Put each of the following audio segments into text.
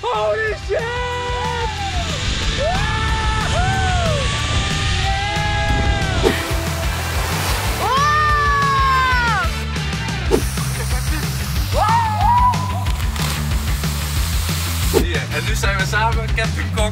Holy shit! Hier, en nu zijn we samen Captain Kok.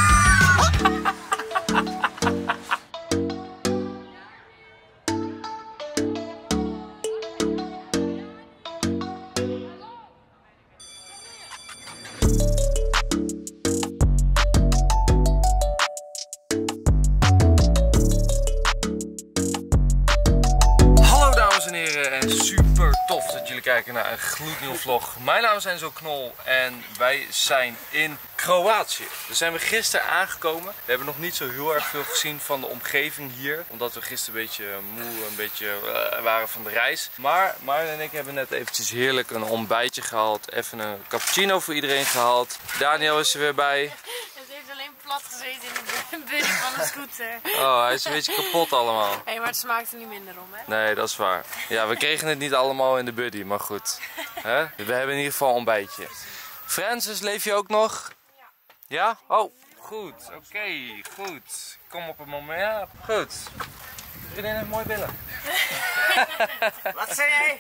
En super tof dat jullie kijken naar een gloednieuwe vlog. Mijn naam is Enzo Knol en wij zijn in Kroatië. Daar zijn we gisteren aangekomen. We hebben nog niet zo heel erg veel gezien van de omgeving hier. Omdat we gisteren een beetje moe, een beetje waren van de reis. Maar Marlon en ik hebben net eventjes heerlijk een ontbijtje gehaald. Even een cappuccino voor iedereen gehaald. Daniel is er weer bij. Plat gezeten in de buddy van de scooter. Oh, hij is een beetje kapot allemaal. Hey, maar het smaakt er niet minder om, hè? Nee, dat is waar. Ja, we kregen het niet allemaal in de buddy, maar goed. Hè? We hebben in ieder geval een ontbijtje. Francis, leef je ook nog? Ja. Ja? Oh, goed. Oké, goed. Kom op het moment. Ja, goed. Iedereen heeft mooi billen. Wat zei jij?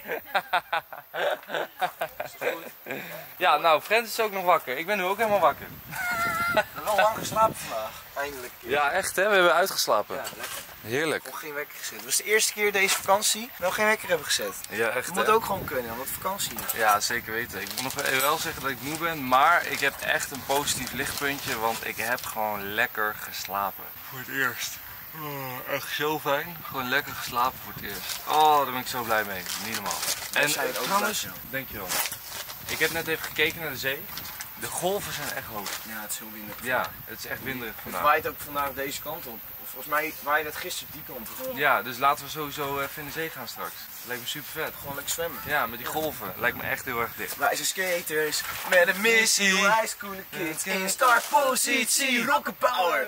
Ja, nou, Francis is ook nog wakker. Ik ben nu ook helemaal wakker. We hebben wel lang geslapen vandaag, eindelijk. Ja, echt hè? We hebben uitgeslapen. Ja, lekker. Heerlijk. Nog geen wekker gezet. Het was de eerste keer deze vakantie dat we nog geen wekker hebben gezet. Ja, echt. Dat moet ook gewoon kunnen, omdat vakantie is. Ja, zeker weten. Ik moet nog wel zeggen dat ik moe ben, maar ik heb echt een positief lichtpuntje, want ik heb gewoon lekker geslapen. Voor het eerst. Oh, echt zo fijn. Gewoon lekker geslapen voor het eerst. Oh, daar ben ik zo blij mee. Niet normaal. En trouwens, dankjewel. Ik heb net even gekeken naar de zee. De golven zijn echt hoog. Ja, het is heel winderig. Ja, het is echt winderig vandaag. Het waait ook vandaag deze kant op. Volgens mij waaide het gisteren die kant op. Ja, dus laten we sowieso even in de zee gaan straks. Lijkt me super vet. Gewoon lekker zwemmen. Ja, met die golven. Lijkt me echt heel erg dicht. Wij zijn skaters met een missie. Ijskoele kids in startpositie. Rocket power.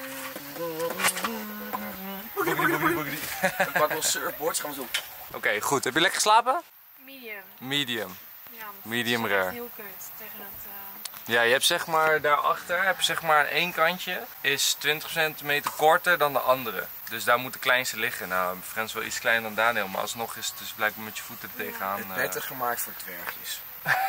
Ik pak wel surfboards, gaan we zo. Oké, goed. Heb je lekker geslapen? Medium. Medium. Ja, Medium dat is rare. heel kut tegen dat... Ja, je hebt zeg maar daarachter, heb je zeg maar één kantje is 20 centimeter korter dan de andere. Dus daar moet de kleinste liggen. Nou, Frans wel iets kleiner dan Daniel, maar alsnog is het dus blijkbaar met je voeten tegenaan. Het bed is gemaakt voor dwergjes.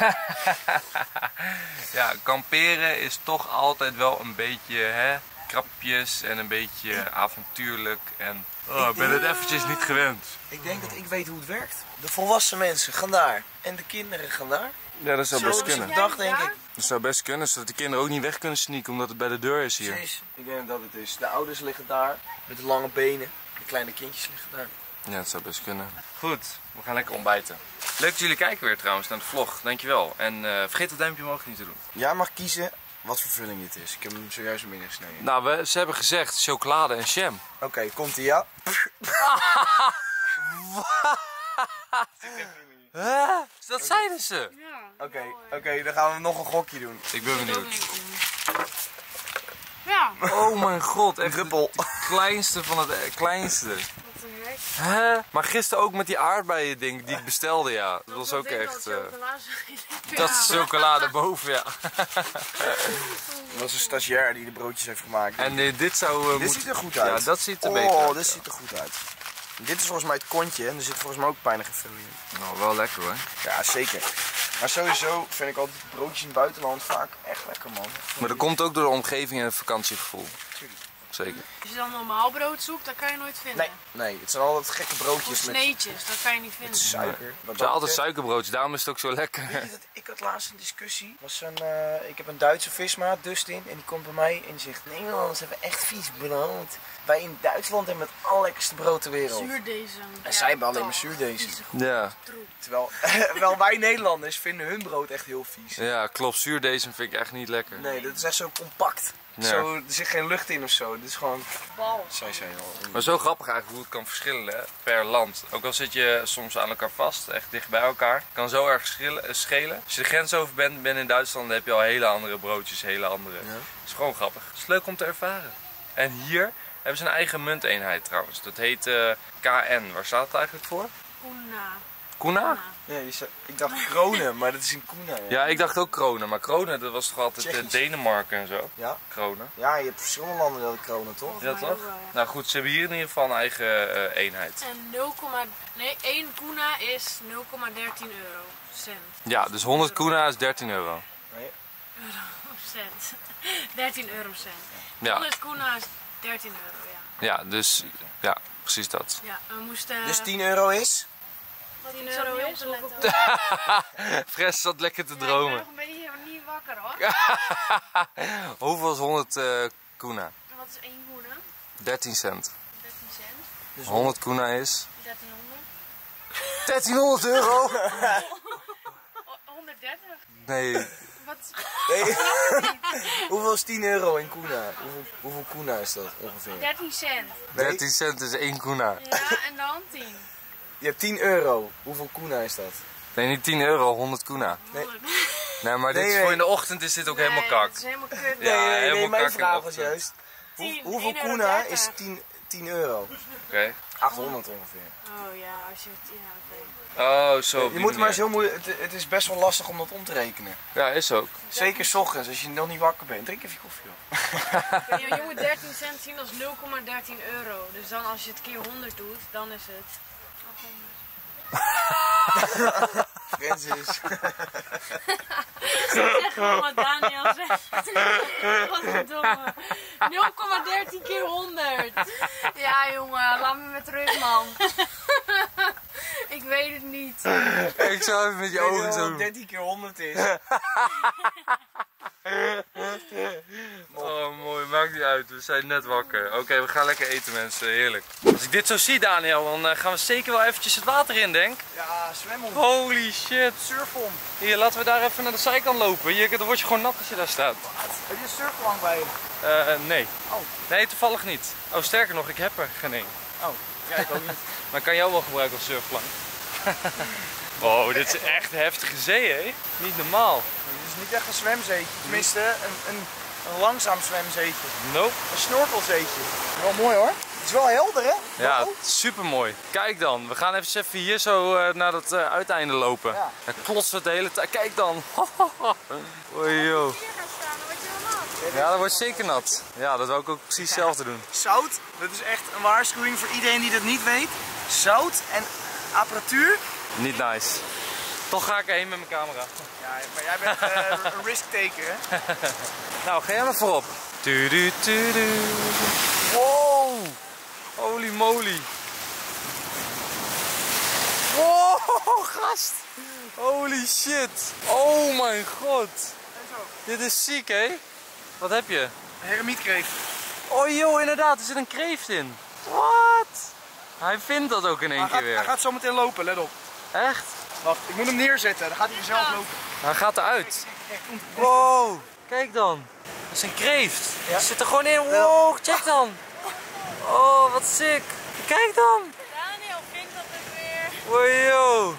Ja, kamperen is toch altijd wel een beetje hè, krapjes en een beetje avontuurlijk. En ik ben het eventjes niet gewend. Ik denk dat ik weet hoe het werkt. De volwassen mensen gaan daar en de kinderen gaan daar. Ja, dat zou best kunnen. Dag denk ik. Dat zou best kunnen, zodat de kinderen ook niet weg kunnen sneaken omdat het bij de deur is hier. Precies. Ik denk dat het is. De ouders liggen daar met de lange benen. De kleine kindjes liggen daar. Ja, dat zou best kunnen. Goed, we gaan lekker ontbijten. Leuk dat jullie kijken weer trouwens naar de vlog, dankjewel. En vergeet het duimpje omhoog niet te doen. Jij mag kiezen wat voor vulling dit is. Ik heb hem zojuist een midden gesneden. Nou, ze hebben gezegd chocolade en jam. Oké, komt ie ja. Huh? Dat zeiden ze. Ja. Oké, dan gaan we nog een gokje doen. Ik ben benieuwd. Ja. Oh mijn god, echt Druppel. het kleinste van het kleinste. Wat een gek. Hè? Maar gisteren ook met die aardbeien ding die ik bestelde, ja. Dat was ook echt... dat is chocolade boven, ja. Dat was een stagiair die de broodjes heeft gemaakt. En dit zou... Dit ziet er goed uit. Ja, dat ziet er beter uit. Oh, dit ziet er goed uit. Dit is volgens mij het kontje en er zit volgens mij ook bijna geen vulling in. Nou, wel lekker hoor. Ja, zeker. Maar sowieso vind ik altijd broodjes in het buitenland vaak echt lekker, man. Maar dat komt ook door de omgeving en het vakantiegevoel. Tuurlijk. Zeker. Als je dan normaal brood zoekt, dat kan je nooit vinden. Nee, het zijn altijd gekke Of broodjes met sneetjes, dat kan je niet vinden. suiker. Het zijn altijd suikerbroodjes, daarom is het ook zo lekker. Weet je dat ik had laatst een discussie. Ik heb een Duitse vismaat, Dustin, en die komt bij mij en die zegt: Nederlanders hebben echt vies brood. Wij in Duitsland hebben het allerlekkerste brood ter wereld. Zuurdezen. En zij hebben alleen maar zuurdezen. Ja. Terwijl wij Nederlanders vinden hun brood echt heel vies. Ja, klopt. Zuurdesem vind ik echt niet lekker. Nee, dat is echt zo compact. Ja. Zo, er zit geen lucht in of zo. Het is gewoon... Bal. Zij zijn al... Maar zo grappig eigenlijk hoe het kan verschillen hè, per land. Ook al zit je soms aan elkaar vast, echt dicht bij elkaar. Kan zo erg schelen. Als je de grens over bent in Duitsland, dan heb je al hele andere broodjes, hele andere. Ja. Het is gewoon grappig. Het is leuk om te ervaren. En hier hebben ze een eigen munteenheid trouwens. Dat heet KN. Waar staat het eigenlijk voor? Kuna. Kuna? Ja, ik dacht kronen, maar dat is een kuna. Ja, ik dacht ook kronen. Maar kronen, dat was toch altijd Tsjechisch. Denemarken en zo? Ja? Kronen. Ja, je hebt verschillende landen die kronen, toch? Ja, toch? Nou goed, ze hebben hier in ieder geval een eigen eenheid. En 1 kuna is 0,13 euro. Cent. Ja, dus 100 kuna is 13 euro. Nee. Cent. 13 eurocent. Ja, 100 kuna is 13 euro, ja. ja, dus ja, precies dat. Ja, we moesten... Dus 10 euro is? Wat 10 euro is? Fres zat lekker te Ik ben dromen. nog een beetje niet wakker hoor. Hoeveel is 100 kuna? Wat is 1 kuna? 13 cent. 13 cent. Dus 100 kuna is 1300. 1300 euro? 130? Nee, Wat? Nee. Hoeveel is 10 euro in kuna? Hoeveel kuna is dat ongeveer? 13 cent. 13 cent is 1 kuna. Ja, en dan 10. Je hebt 10 euro. Hoeveel kuna is dat? Nee, niet 10 euro, 100 kuna. Nee. Nee, maar dit is Nee, voor in de ochtend is dit ook helemaal kak. Het is helemaal kut. Ja, helemaal mijn kak in de vraag was ochtend. juist. 10, Hoeveel 1,30 kuna is 10 euro? Oké. 800 ongeveer. Oh ja, als je het... Ja, oké. Oh, zo. op Je die moet maar manier. zo moeilijk. Het is best wel lastig om dat om te rekenen. Ja, is ook. Zeker 's ochtends, als je nog niet wakker bent. Drink even koffie op. Je moet 13 cent zien als 0,13 euro. Dus dan als je het keer 100 doet, dan is het... 800. Francis. Zeg gewoon wat Daniel zegt. Wat verdomme. 0,13 keer 100. Ja jongen, laat me met rust man. Ik weet het niet. Ik zou even met je ogen zo doen. 13 keer 100 is. Oh, mooi. Maakt niet uit. We zijn net wakker. Oké, we gaan lekker eten, mensen. Heerlijk. Als ik dit zo zie, Daniel, dan gaan we zeker wel eventjes het water in, denk. Ja, zwemmen. Holy shit. Surfon. Hier, laten we daar even naar de zijkant lopen. Hier, dan word je gewoon nat als je daar staat. Heb je een surfplank bij je? Nee. Oh. Nee, toevallig niet. Oh, sterker nog, ik heb er geen één. Oh, ja, ik ook niet. Maar ik kan jou wel gebruiken als surfplank. Oh, dit is echt heftige zee, hè? Niet normaal. Het is niet echt een zwemzeetje. Tenminste, een langzaam zwemzeetje. Nope. Een snorkelzeetje. Wel mooi hoor. Het is wel helder hè? Ja, Wel? super mooi. Kijk dan, we gaan even hier zo naar dat uiteinde lopen. Ja. Het klotst het de hele tijd. Kijk dan. Oei, joh. Hier gaan staan, dan word je wel nat. Ja, dat wordt zeker nat. Ja, dat wil ik ook precies hetzelfde doen. Zout, dat is echt een waarschuwing voor iedereen die dat niet weet. Zout en apparatuur. Niet nice. Toch ga ik erheen met mijn camera. Ja, maar jij bent een risk taker hè? Nou, ga jij maar voorop. Tudu, tudu. Wow. Holy moly. Wow, gast. Holy shit. Oh mijn god. Dit is ziek, hè? Wat heb je? Een heremietkreeft. Oh joh, inderdaad, er zit een kreeft in. Wat? Hij vindt dat ook in één keer Hij weer. gaat zo meteen lopen, let op. Echt? Wacht, ik moet hem neerzetten, dan gaat hij zelf lopen. Hij gaat eruit. Wow, kijk dan. Dat is een kreeft. Ja. Hij zit er gewoon in. Wow, check dan. Oh, wat sick. Kijk dan. Daniel vindt dat het weer... Wow, yo.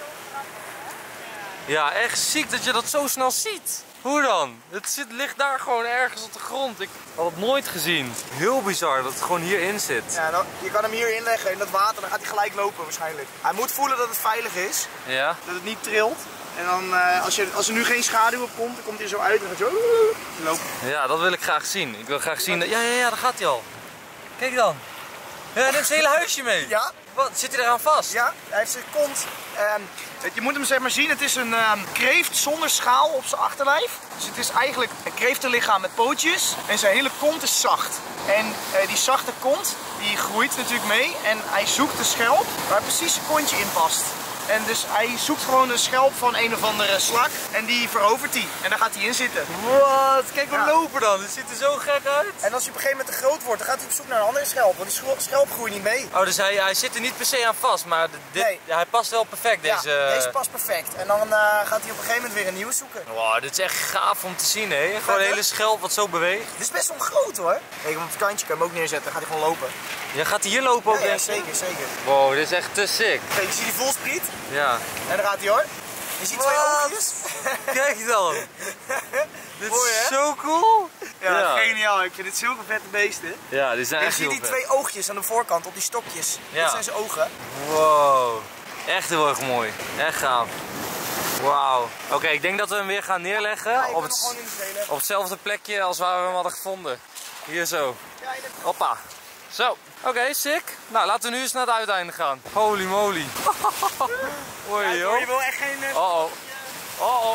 Ja, echt ziek dat je dat zo snel ziet. Hoe dan? Ligt daar gewoon ergens op de grond. Ik had het nooit gezien. Heel bizar dat het gewoon hierin zit. Ja, dan, je kan hem hier inleggen in dat water, dan gaat hij gelijk lopen waarschijnlijk. Hij moet voelen dat het veilig is, Ja? dat het niet trilt. En dan, als er nu geen schaduw op komt, dan komt hij er zo uit en dan gaat hij zo lopen. Ja, dat wil ik graag zien. Ik wil graag zien dat... Ja, daar gaat hij al. Kijk dan. Ja, hij neemt zijn hele huisje mee. Ja, Wat? Zit hij eraan vast? ja, hij heeft zijn kont. Je moet hem zeg maar zien, het is een kreeft zonder schaal op zijn achterlijf. Dus het is eigenlijk een kreeftenlichaam met pootjes en zijn hele kont is zacht. En die zachte kont, die groeit natuurlijk mee en hij zoekt de schelp waar precies zijn kontje in past. En dus hij zoekt gewoon de schelp van een of andere slak en die verovert hij. En daar gaat hij in zitten. Wat? Kijk Ja. hem lopen dan. Het ziet er zo gek uit. En als hij op een gegeven moment te groot wordt, dan gaat hij op zoek naar een andere schelp. Want die schelp groeit niet mee. Oh, dus hij zit er niet per se aan vast, maar Nee. hij past wel perfect, deze... Ja, deze past perfect. En dan gaat hij op een gegeven moment weer een nieuwe zoeken. Wow, dit is echt gaaf om te zien, hè? Gewoon een hè? hele schelp wat zo beweegt. Dit is best wel groot hoor. Kijk, op het kantje kan je hem ook neerzetten, dan gaat hij gewoon lopen. Ja, gaat hij hier lopen ook, Ja, denk je? zeker, zeker. Wow, dit is echt te sick. Kijk, je ziet die volspriet. Ja. En daar gaat hij hoor. Je ziet twee Wat? oogjes. Kijk dan. Dit Mooi, is hè? zo cool. Ja, geniaal. Ik vind het zulke vette beesten. Ja, die zijn En je echt ziet heel die vet. twee oogjes aan de voorkant op die stokjes. Ja. Dat zijn zijn ogen. Wow. Echt heel erg mooi. Echt gaaf. Wauw. Oké, ik denk dat we hem weer gaan neerleggen op, op hetzelfde plekje als waar we hem hadden gevonden. Hier zo. Hoppa. Zo. Oké, sick. Nou, laten we nu eens naar het uiteinde gaan. Holy moly. Hoi joh. Je wil echt geen... Oh oh.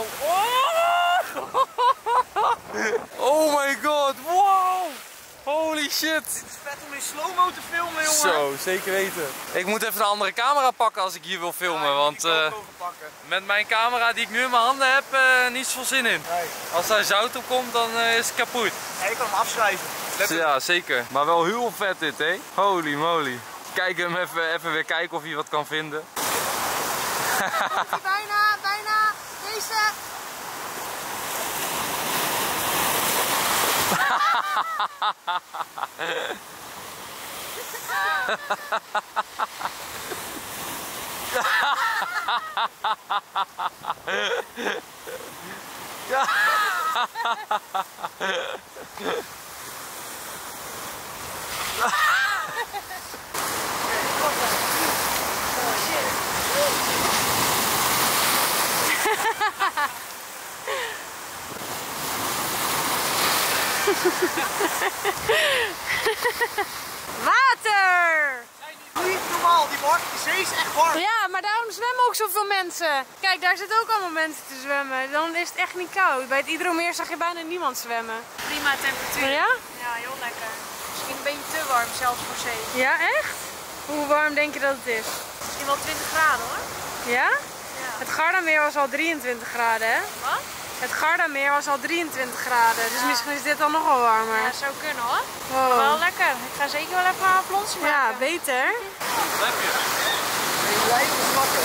Oh my god. Wow. Holy shit. Het is vet om in slow-mo te filmen, jongen. Zo, zeker weten. Ik moet even een andere camera pakken als ik hier wil filmen, want met mijn camera die ik nu in mijn handen heb, niet zoveel zin in. Nee. Als daar zout op komt, dan is het kapot. Ja, je kan hem afschrijven. Ja, zeker. Maar wel heel vet dit, hè? Holy moly. Kijk hem even weer kijken of hij wat kan vinden. Bijna. Deze. Water! Niet normaal, die zee is echt warm. Ja, maar daarom zwemmen ook zoveel mensen. Kijk, daar zitten ook allemaal mensen te zwemmen. Dan is het echt niet koud. Bij het Hydromeer zag je bijna niemand zwemmen. Prima temperatuur. Ja? Ja, heel lekker. Misschien een beetje te warm, zelfs voor zee. Ja, echt? Hoe warm denk je dat het is? Misschien wel 20 graden hoor. Ja? Ja. Het Gardameer was al 23 graden, hè? Wat? Het Gardameer was al 23 graden, dus misschien is dit dan nog wel warmer. Ja, zou kunnen hoor. Wow. Wel lekker. Ik ga zeker wel even een plonsje maken. Ja, beter. Wat heb je? Je blijft slakken.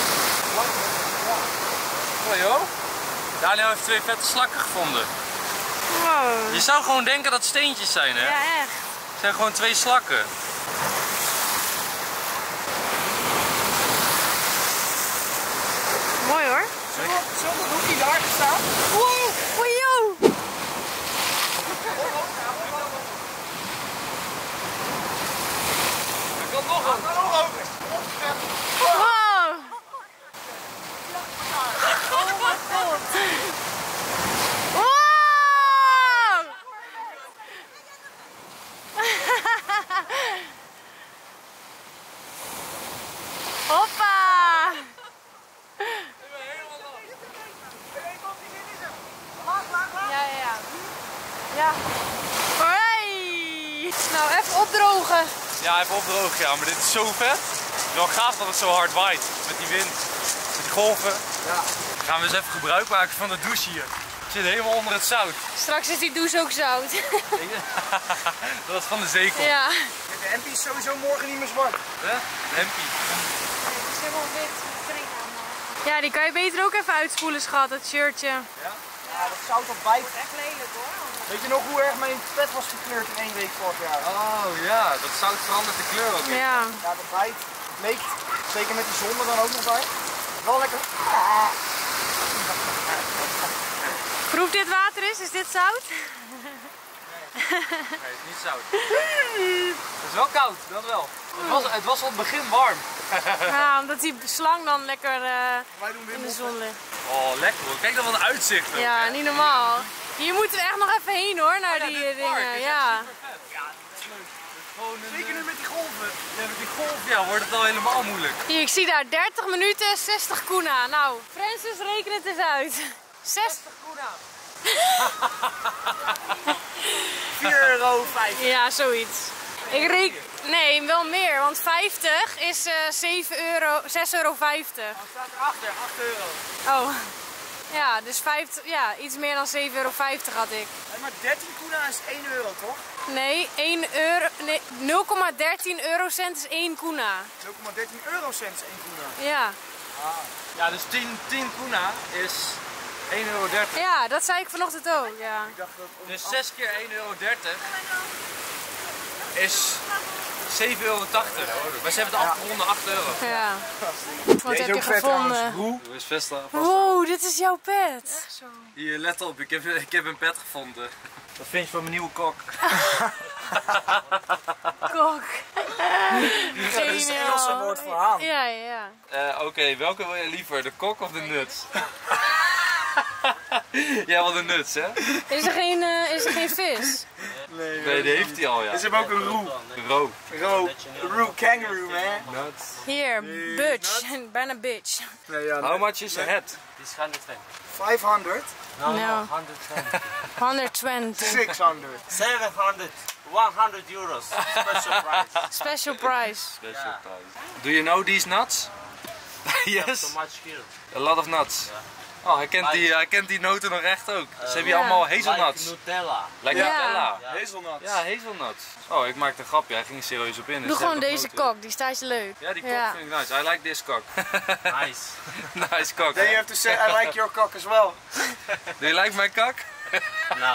Oh joh. Daniel heeft 2 vette slakken gevonden. Wow. Je zou gewoon denken dat het steentjes zijn, hè? Ja, echt. Het zijn gewoon 2 slakken. Mooi hoor. Zullen we dat hoekje daar staan? Wow, oei joh. Er kan nog een. Wow. Oh mijn god. Wow. Hoppa. Ja. Hoi. Nou, even opdrogen. Ja, even opdrogen, ja, maar dit is zo vet. Het is wel gaaf dat het zo hard waait. Met die wind, met die golven. Ja. Dan gaan we eens even gebruik maken van de douche hier. Het zit helemaal onder het zout. Straks is die douche ook zout. Dat is van de zeekom. Ja. De hempie is sowieso morgen niet meer zwart. De hempie. Het is helemaal wit. Ja, die kan je beter ook even uitspoelen, schat, dat shirtje. Ja? Ja, dat zout op bijt. Echt lelijk hoor. Weet je nog hoe erg mijn pet was gekleurd in 1 week vorig jaar? Oh ja, dat zout verandert de kleur ook. Ja. Ja, dat bijt. Het bleekt, zeker met die zon er dan ook nog bij. Wel lekker. Proef dit water is dit zout? Nee, het is niet zout. Het is wel koud, dat wel. Het was al het begin warm. Ja, omdat die slang dan lekker in de zon ligt. Oh, lekker hoor. Kijk dan wat een uitzicht. Ook, Ja, hè? niet normaal. Hier moeten we echt nog even heen hoor, naar die dingen. Ja. Zeker nu met die golven. Ja, met die golf ja, wordt het al helemaal moeilijk. Hier, ik zie daar 30 minuten, 60 kuna. Nou, Francis, reken het eens uit. 60 kuna. €4,50. Ja, zoiets. Ik reken... Nee, wel meer, want 50 is €6,50. Wat staat erachter? €8. Oh. Ja, dus 50, ja, iets meer dan €7,50 had ik. Hey, maar 13 kuna is €1 toch? Nee, 1 euro, nee, 0,13 eurocent is 1 kuna. 0,13 eurocent is 1 kuna. Ja. Ja, dus 10 kuna is €1,30. Ja, dat zei ik vanochtend ook, ja. Ik dacht dat Dus 6 keer €1,30 is €7,80. Maar ze hebben het afgeronde €8. Ja. Wat heb je gevonden? Hoe is Vesta? Wow, dit is jouw pet. Hier, let op, ik heb een pet gevonden. Wat vind je van mijn nieuwe kok? Kok. Dat is het Engelse woord voor haan. Ja, ja. Oké, welke wil je liever? De kok of de nuts? Jij wil de nuts, hè? Is er geen vis? Nee, die heeft hij al, ja. Ze hebben ook een roe. Roe kangaroo, man. Nuts. Hier, butch. Bijna bitch. Nee, ja, How much is a head? This 120. 500, No. 120. 120. 600. 700. 100 euros. Special price. Special price. Special price. Do you know these nuts? Yes. So much here. A lot of nuts. Oh, hij kent die noten nog echt ook. Ze hebben hier Ja. allemaal Like hazelnuts. Nutella. Like Ja. Nutella. Hazelnuts. Ja, hazelnuts. Oh, ik maakte een grapje. Hij ging er serieus op in. Doe gewoon deze kok, die staat leuk. Ja, die kok vind ik nice. I like this cock. Nice. Nice cock. Then you have to say I like your cock as well. Do you like my cock? Now.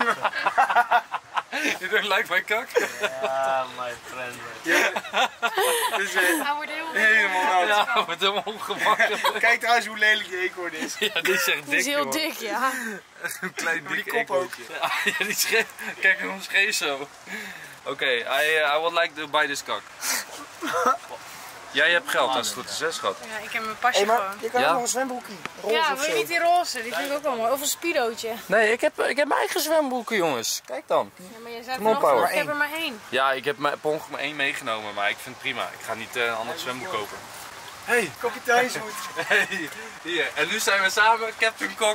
You don't like my cock? My friend. Dus Hij wordt helemaal nat. Ja, met hem ongemakkelijk. Kijk trouwens hoe lelijk die eekhoorn is. Ja, die is echt Die is dik, heel joh. dik, ja. Een klein Die dik kop ook. Ja, die scheef. Kijk hem scheef zo. Oké, I would like to buy this cock. Jij hebt geld als het goed is, hè, schat? Ja, ik heb mijn pasje Hey, maar gewoon. je kan Ja. ook nog een zwembroekje. Roze Ja, of wil je zo. niet die roze? Die vind ik ook wel mooi. Of een speedootje. Nee, ik heb mijn eigen zwembroeken, jongens. Kijk dan. Ja, maar jij zei Knop vanochtend, houden. ik heb er maar één. Ja, ik heb per ongeluk maar één meegenomen, maar ik vind het prima. Ik ga niet een ander zwembroek kopen. Hey, Kapiteinshoed. hey, hier. En nu zijn we samen Captain Kok.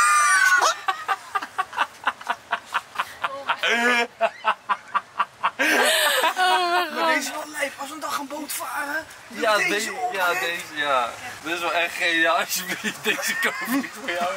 Maar deze is wel lijp. Als we een dag een boot varen. doe Ja, deze deze, op, ja, hè. deze, ja. Dit is wel echt geniaal. Alsjeblieft, deze koop ik voor jou.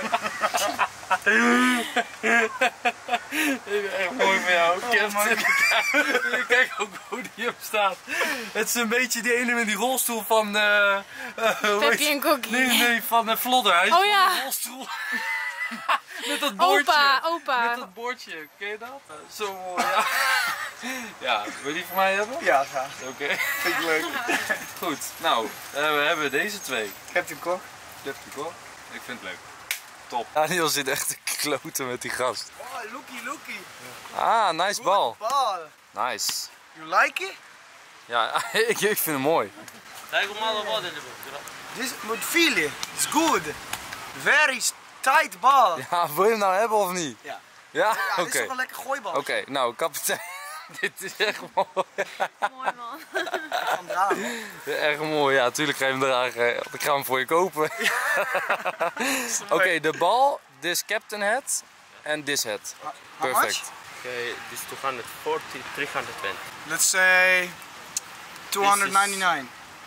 Dit is echt mooi voor jou. Captain. Kijk ook hoe die op staat. Het is een beetje die ene met die rolstoel van... hoe heet- Peppy en Cookie. Nee, van Vlodder. Hij is Oh van ja. de rolstoel. Met dat boordje. Opa. Met dat boordje, ken je dat? Zo mooi, ja. Ja, wil je die voor mij hebben? Ja, graag. Oké. Vind ik leuk. Goed, nou, we hebben deze twee. Captain Kok. Captain Kok. Ik vind het leuk. Top. Daniel zit echt te kloten met die gast. Oh, looky. Ah, nice bal. Ball. Nice. You like it? Ja, ik vind hem mooi. Kijk hoe mal wat in de This moet feel it. It's good. Very tight ball. Ja, wil je hem nou hebben of niet? Ja. Ja? Ja, Oké. dit is toch een lekker gooibal. Oké, nou, kapitein. Dit is echt mooi. Mooi man. Van dragen. Echt mooi, ja, tuurlijk ga je hem dragen. Ik ga hem voor je kopen. Oké, de bal, this captain hat en this hat. How Perfect. Okay, this 240, 320. Let's say 299.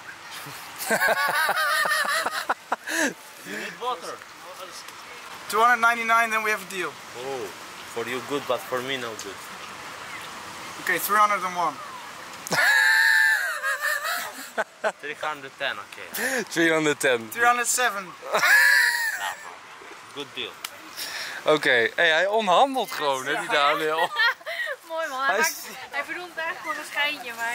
You need water. 299, then we have a deal. Oh, for you good, but for me no good. Okay, 301. 310, okay. 310. 307. Good deal. Oké, hey, hij onderhandelt gewoon, hè, die Daniel. Mooi man. Hij bedoelt het eigenlijk voor een schijntje, maar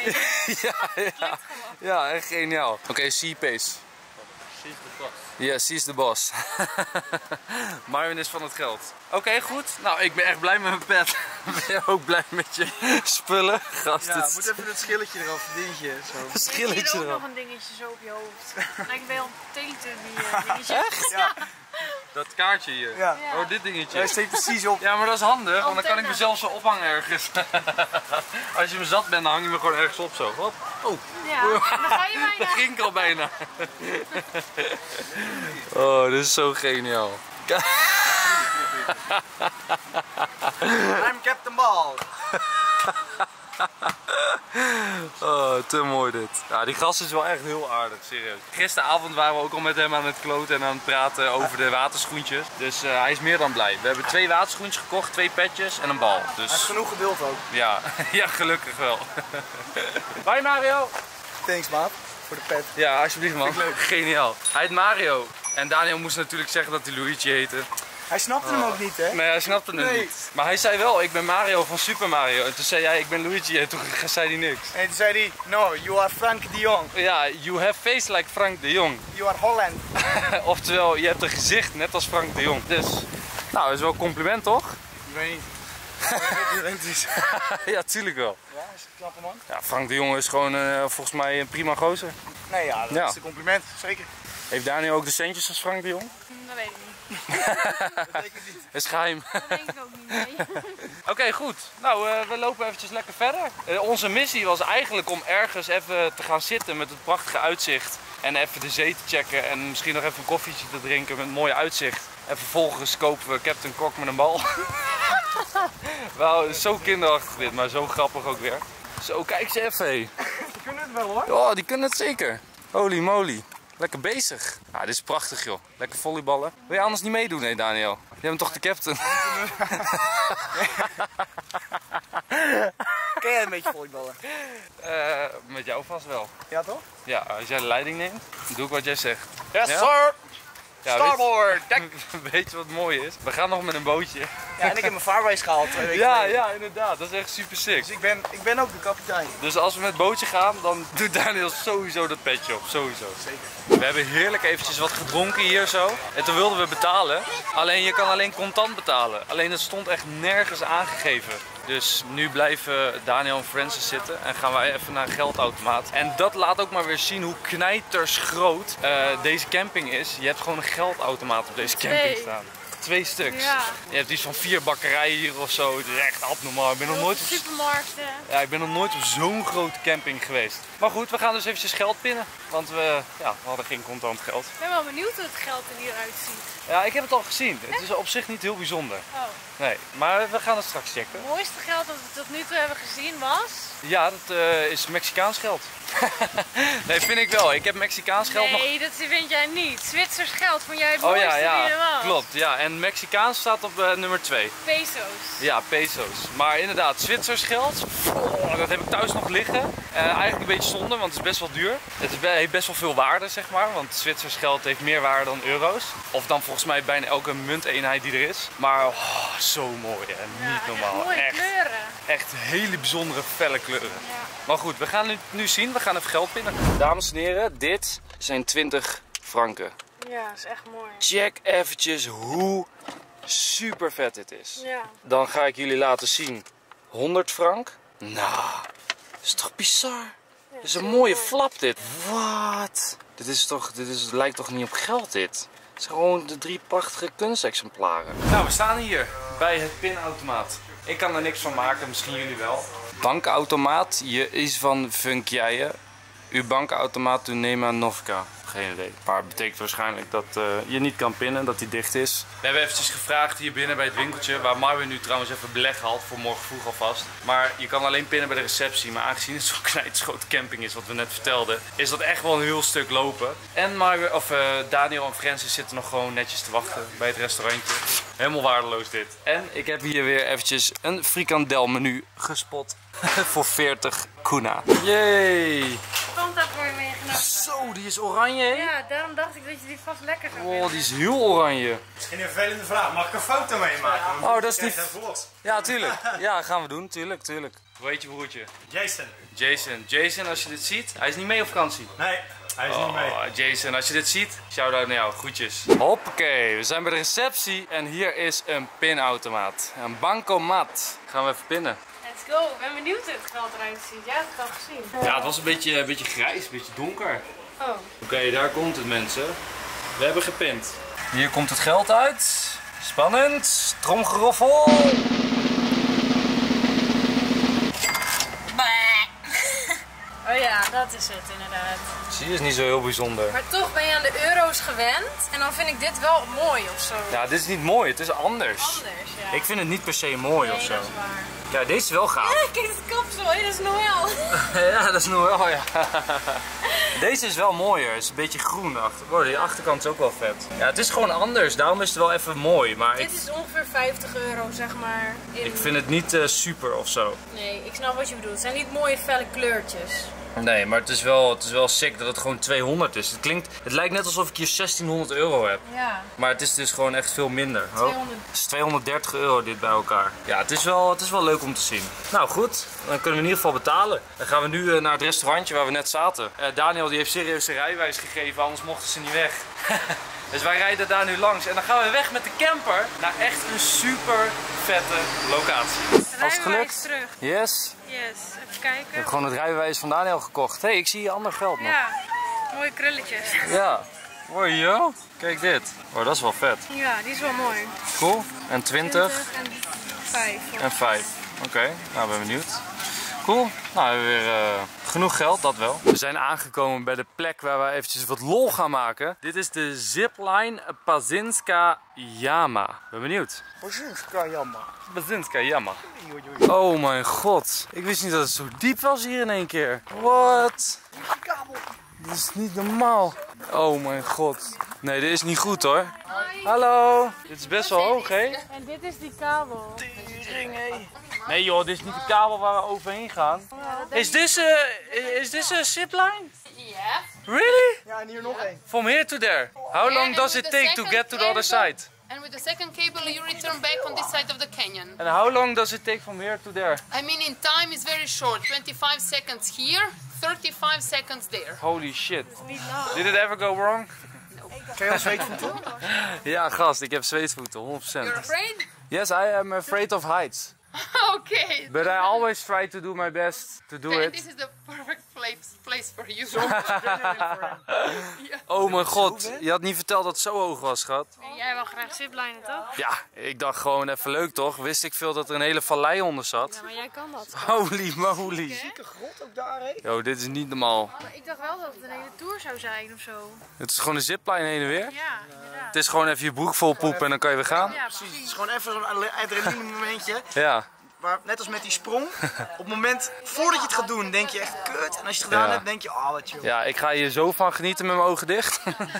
Ja, echt geniaal. Oké, C-Pace. She's the boss. Yes, he is de boss. Marvin is van het geld. Oké, goed. Nou, ik ben echt blij met mijn pet. Ben je ook blij met je spullen? Gast, Ja, het moet even het schilletje eraf, dingetje. Zo. een hier schilletje ook erop. nog een dingetje zo op je hoofd. Lijkt wel een Teletubby dingetje. Echt? Ja. Dat kaartje hier. Ja. Oh, dit dingetje. Hij steekt precies op. Ja, maar dat is handig, want dan kan ik Antenne. mezelf zo ophangen ergens. Als je me zat bent, dan hang je me gewoon ergens op zo. Hop. Oh, Ja, dan ga je dat bijna. ging ik al bijna. Oh, dit is zo geniaal. I'm Captain Ball. Oh, te mooi dit. Ja, die gast is wel echt heel aardig, serieus. Gisteravond waren we ook al met hem aan het kloten en aan het praten over de waterschoentjes. Dus hij is meer dan blij. We hebben 2 waterschoentjes gekocht, 2 petjes en een bal. Hij heeft Dus genoeg geduld ook. ja, ja, gelukkig wel. Bye Mario! Thanks, maat. Voor de pet. Ja, alsjeblieft man. Geniaal. Hij heet Mario. En Daniel moest natuurlijk zeggen dat hij Luigi heette. Hij snapte hem ook niet, hè? Nee, hij snapte het Nee. niet. Maar hij zei wel, ik ben Mario van Super Mario. En toen zei jij, ik ben Luigi. En toen zei hij niks. En toen zei hij, no, you are Frank de Jong. Ja, you have face like Frank de Jong. You are Holland. Oftewel, je hebt een gezicht net als Frank de Jong. Dus, nou, dat is wel een compliment toch? Ik weet niet. Ja, tuurlijk wel. Ja, is een knappe man. Ja, Frank de Jong is gewoon volgens mij een prima gozer. Nee, ja, dat Ja. is een compliment, zeker. Heeft Daniel ook de centjes als Frank de Jong? Dat weet ik niet. Dat denk ik niet. Dat is geheim. Dat denk ik ook niet, nee. Oké, goed. Nou, we lopen eventjes lekker verder. Onze missie was eigenlijk om ergens even te gaan zitten met het prachtige uitzicht. En even de zee te checken en misschien nog even een koffietje te drinken met een mooi uitzicht. En vervolgens kopen we Captain Kok met een bal. Wauw, zo kinderachtig dit, maar zo grappig ook weer. Zo, kijk ze even. Die kunnen het wel hoor. Oh, die kunnen het zeker. Holy moly. Lekker bezig. Ja, dit is prachtig joh. Lekker volleyballen. Wil je anders niet meedoen, hè Daniel? Je bent toch de captain? Ken jij een beetje volleyballen? Met jou vast wel. Ja toch? Ja, als jij de leiding neemt, dan doe ik wat jij zegt. Yes Ja? sir! Ja, Starboard! Dek! weet je wat mooi is? We gaan nog met een bootje. Ja, en ik heb mijn vaarwijs gehaald 2 weken Ja, geleden. ja, inderdaad. Dat is echt super sick. Dus ik ben ook de kapitein. Dus als we met het bootje gaan, dan doet Daniel sowieso dat petje op. Sowieso. Zeker. We hebben heerlijk eventjes wat gedronken hier zo. En toen wilden we betalen. Alleen je kan alleen contant betalen. Alleen het stond echt nergens aangegeven. Dus nu blijven Daniel en Francis zitten en gaan wij even naar een geldautomaat. En dat laat ook maar weer zien hoe knijtersgroot deze camping is. Je hebt gewoon een geldautomaat op deze camping 2. staan. 2 stuks. Ja. Je hebt iets van 4 bakkerijen hier of zo. Het is echt abnormaal. Ik ben nog nooit op Supermarkten. ja, ik ben nog nooit op zo'n grote camping geweest. Maar goed, we gaan dus eventjes geld pinnen. Want we hadden geen contant geld. Ik ben wel benieuwd hoe het geld er hieruit ziet. Ja, ik heb het al gezien. Het is op zich niet heel bijzonder. Oh. Nee, maar we gaan het straks checken. Het mooiste geld dat we tot nu toe hebben gezien was... Ja, dat is Mexicaans geld. Nee, vind ik wel. Ik heb Mexicaans geld nog... Nee, dat vind jij niet. Zwitsers geld vond jij het Oh mooiste ja, die er was. klopt. Ja, en Mexicaans staat op nummer 2. Peso's. Ja, peso's. Maar inderdaad, Zwitsers geld, dat heb ik thuis nog liggen. Eigenlijk een beetje zonde, want het is best wel duur. Het heeft best wel veel waarde, zeg maar. Want Zwitsers geld heeft meer waarde dan euro's. Of dan volgens mij bijna elke munteenheid die er is. Maar zo mooi en niet normaal. Echt mooie kleuren. Echt hele bijzondere felle kleuren. Ja. Maar goed, we gaan het nu zien. We gaan even geld pinnen. Dames en heren, dit zijn 20 franken. Ja, dat is echt mooi. Check eventjes hoe super vet dit is. Ja. Dan ga ik jullie laten zien. 100 frank? Nou, dat is toch bizar? Dit is een mooie flap dit. Wat? Dit lijkt toch niet op geld dit? Het zijn gewoon de 3 prachtige kunstexemplaren. Nou, we staan hier bij het pinautomaat. Ik kan er niks van maken, misschien jullie wel. Bankautomaat, je is van Funkjeje. Uw bankautomaat to Nema Novka. Geen idee. Maar het betekent waarschijnlijk dat je niet kan pinnen, dat die dicht is. We hebben eventjes gevraagd hier binnen bij het winkeltje, waar Marvin nu trouwens even beleg haalt voor morgen vroeg alvast. Maar je kan alleen pinnen bij de receptie. Maar aangezien het zo'n knijtgrote camping is, wat we net vertelden, is dat echt wel een heel stuk lopen. En Daniel en Francis zitten nog gewoon netjes te wachten bij het restaurantje. Helemaal waardeloos dit. En ik heb hier weer eventjes een frikandelmenu gespot voor 40 kuna. Yay! Komt dat voor je meegenomen? Zo, die is oranje, hè? Ja, daarom dacht ik dat je die vast lekker zou vinden. Oh, die is heel oranje. Misschien een vervelende vraag. Mag ik een foto meemaken? Oh, dat is niet... Kijk even los. Ja, tuurlijk. Ja, gaan we doen. Tuurlijk. Hoe heet je broertje? Jason. Jason, als je dit ziet, hij is niet mee op vakantie. Nee, hij is niet mee. Oh, Jason, als je dit ziet, shout-out naar jou. Groetjes. Hoppakee, we zijn bij de receptie en hier is een pinautomaat. Een bancomat. Gaan we even pinnen. Let's go. Ik ben benieuwd hoe het geld eruit ziet. Jij hebt het al gezien. Ja, het was een beetje grijs, een beetje donker. Oh. Oké, daar komt het, mensen. We hebben gepind. Hier komt het geld uit. Spannend. Tromgeroffel. Oh ja, dat is het inderdaad. Zie je, is niet zo heel bijzonder. Maar toch ben je aan de euro's gewend. En dan vind ik dit wel mooi of zo. Ja, dit is niet mooi, het is anders. Anders, ja. Ik vind het niet per se mooi of Nee, zo. dat is waar. Ja, deze is wel gaaf. Ja, kijk het kapsel, hè? Dat is Noël. Ja, dat is nog wel, ja. Deze is wel mooier, het is een beetje groen achter. Oh, die achterkant is ook wel vet. Ja, het is gewoon anders, daarom is het wel even mooi. Maar Dit is ongeveer 50 euro, zeg maar. ik vind het niet super of zo. Nee, ik snap wat je bedoelt. Het zijn niet mooie felle kleurtjes. Nee, maar het is wel sick dat het gewoon 200 is. Het lijkt net alsof ik hier 1600 euro heb. Ja. Maar het is dus gewoon echt veel minder. Oh, 200. het is 230 euro dit bij elkaar. Ja, het is wel leuk om te zien. Nou goed, dan kunnen we in ieder geval betalen. Dan gaan we nu naar het restaurantje waar we net zaten. Daniel die heeft serieus een rijbewijs gegeven, anders mochten ze niet weg. Dus wij rijden daar nu langs en dan gaan we weg met de camper naar echt een super vette locatie. Rijbewijs terug. Yes. Yes, even kijken. Ik heb gewoon het rijbewijs van Daniel gekocht. Hé, ik zie hier ander geld nog. Ja, mooie krulletjes. Ja. Mooi joh. Kijk dit. Oh, dat is wel vet. Ja, die is wel mooi. Cool. En 20 en 5. Ja. en 5. Oké, nou ben benieuwd. Cool. Nou, we hebben weer genoeg geld, dat wel. We zijn aangekomen bij de plek waar we eventjes wat lol gaan maken. Dit is de zipline Pazinska Jama. Ben benieuwd. Pazinska Jama. Oh mijn god. Ik wist niet dat het zo diep was hier in één keer. What? Dit is niet normaal. Oh mijn god. Nee, dit is niet goed hoor. Hallo. Dit is best wel hoog, hè? En dit is die kabel. Nee joh, dit is niet de kabel waar we overheen gaan. Is this a zipline? Ja. Really? Ja, en hier nog één. From here to there? How long does it take to get to the other side? And with the second cable you return back on this side of the canyon. And how long does it take from here to there? I mean in time is very short, 25 seconds here, 35 seconds there. Holy shit. Did it ever go wrong? Kun je ons zweetvoeten? Ja gast, ik heb zweetvoeten, 100%. You're afraid? Yes, I am afraid of heights. Okay. But I always try to do my best to do Then it. this is the perfect place for you. Oh mijn god, je had niet verteld dat het zo hoog was, schat. Jij wil graag ziplinen, toch? Ja, ik dacht gewoon even leuk toch? Wist ik veel dat er een hele vallei onder zat. Ja, maar jij kan dat. Holy moly. Zieke grot ook daar, hè? Yo, dit is niet normaal. Maar ik dacht wel dat het een hele tour zou zijn of zo. Het is gewoon een zipline heen en weer. Ja, inderdaad. Het is gewoon even je broek vol poepen en dan kan je weer gaan. Ja, Het is precies. gewoon even zo'n adrenaline momentje. Ja. Maar net als met die sprong, op het moment voordat je het gaat doen, denk je echt kut. En als je het gedaan Ja. hebt, denk je, oh wat chill. Ja, ik ga hier zo van genieten met mijn ogen dicht.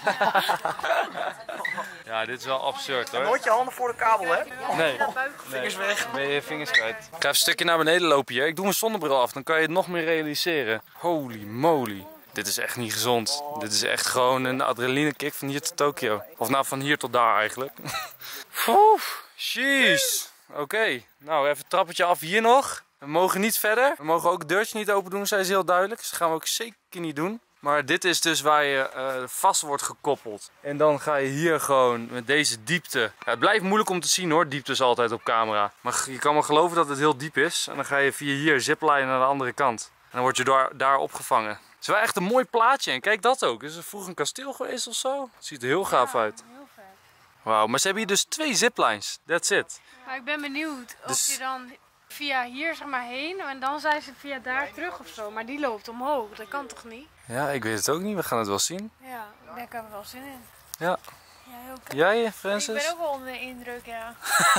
Ja, dit is wel absurd hoor. Nooit je handen voor de kabel, hè? Nee. Vingers weg. Ben je je vingers kwijt. Ik ga even een stukje naar beneden lopen hier. Ik doe mijn zonnebril af, dan kan je het nog meer realiseren. Holy moly. Dit is echt niet gezond. Dit is echt gewoon een adrenalinekick van hier tot Tokio. Of nou, van hier tot daar eigenlijk. Oef, jeez. Oké, nou even het trappetje af hier nog. We mogen niet verder. We mogen ook het deurtje niet open doen, zei ze heel duidelijk. Dus dat gaan we ook zeker niet doen. Maar dit is dus waar je vast wordt gekoppeld. En dan ga je hier gewoon met deze diepte. Ja, het blijft moeilijk om te zien hoor, diepte is altijd op camera. Maar je kan wel geloven dat het heel diep is. En dan ga je via hier zipline naar de andere kant. En dan word je daar opgevangen. Het is wel echt een mooi plaatje. En kijk dat ook. Is er vroeger een kasteel geweest of zo? Het ziet er heel gaaf uit. Heel vet. Wauw, maar ze hebben hier dus 2 ziplines. That's it. Maar ik ben benieuwd of Dus- je dan via hier zeg maar heen en dan zijn ze via daar terug of zo. Maar die loopt omhoog, dat kan toch niet? Ja, ik weet het ook niet. We gaan het wel zien. Ja, daar heb ik wel zin in. Ja. Ja, heel vet. Jij, Ik Francis? ben ook wel onder de indruk, ja.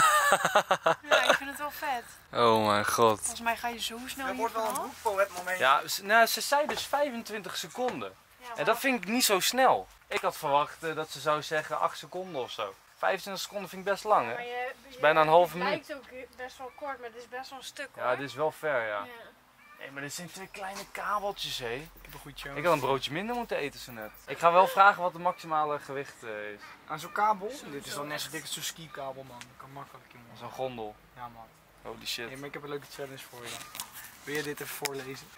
Ja, ik vind het wel vet. Oh mijn god. Volgens mij ga je zo snel Dat hier wordt wel een vanaf. broekpoet moment. Ja, nou, ze zei dus 25 seconden. En dat vind ik niet zo snel. Ik had verwacht dat ze zou zeggen 8 seconden of zo. 25 seconden vind ik best lang, Maar hè? je bijna een halve het minuut. lijkt ook best wel kort, maar het is best wel een stuk hoor. Ja, dit is wel ver, ja. Ja. Nee, maar dit zijn 2 kleine kabeltjes, hé. Ik heb een goed show. Ik had een broodje minder moeten eten zo net. Ik ga wel vragen wat de maximale gewicht is. Aan zo'n kabel? Dit is al net zo dik als zo'n skikabel, man. Dat kan makkelijk, jongen. Zo'n gondel. Ja, man. Holy shit. Nee, maar ik heb een leuke challenge voor je. Wil je dit even voorlezen?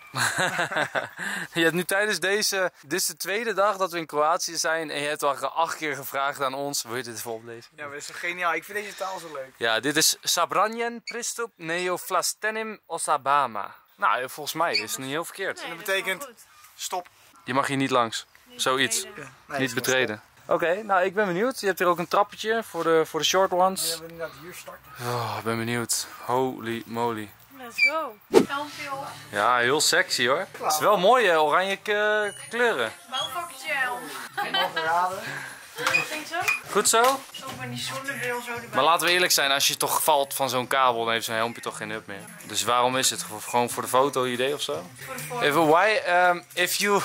Je hebt nu tijdens deze... Dit is de tweede dag dat we in Kroatië zijn. En je hebt al 8 keer gevraagd aan ons. Wil je dit even oplezen? Ja, maar dat is zo geniaal. Ik vind deze taal zo leuk. Ja, dit is Sabranjen Pristup Neoflastenim Osabama. Nou, volgens mij is het niet heel verkeerd. Nee, dat is wel betekent- goed. Stop. Je mag hier niet langs. Zoiets. Betreden. Nee, Niet betreden. Oké, nou ik ben benieuwd. Je hebt hier ook een trappetje voor de short We ones. hebben inderdaad hier starten. Oh, ik ben benieuwd. Holy moly. Let's go. Helmpje op. Ja, heel sexy hoor. Het is wel mooi hè, oranje kleuren. Bouwvakketje helm. Helemaal geraden. Vind je zo? Goed zo? Zo met die zonnebril zo erbij. Maar laten we eerlijk zijn, als je toch valt van zo'n kabel, dan heeft zo'n helmpje toch geen nut meer. Dus waarom is het? Gewoon voor de foto-idee of zo? Voor de voor. Why, if you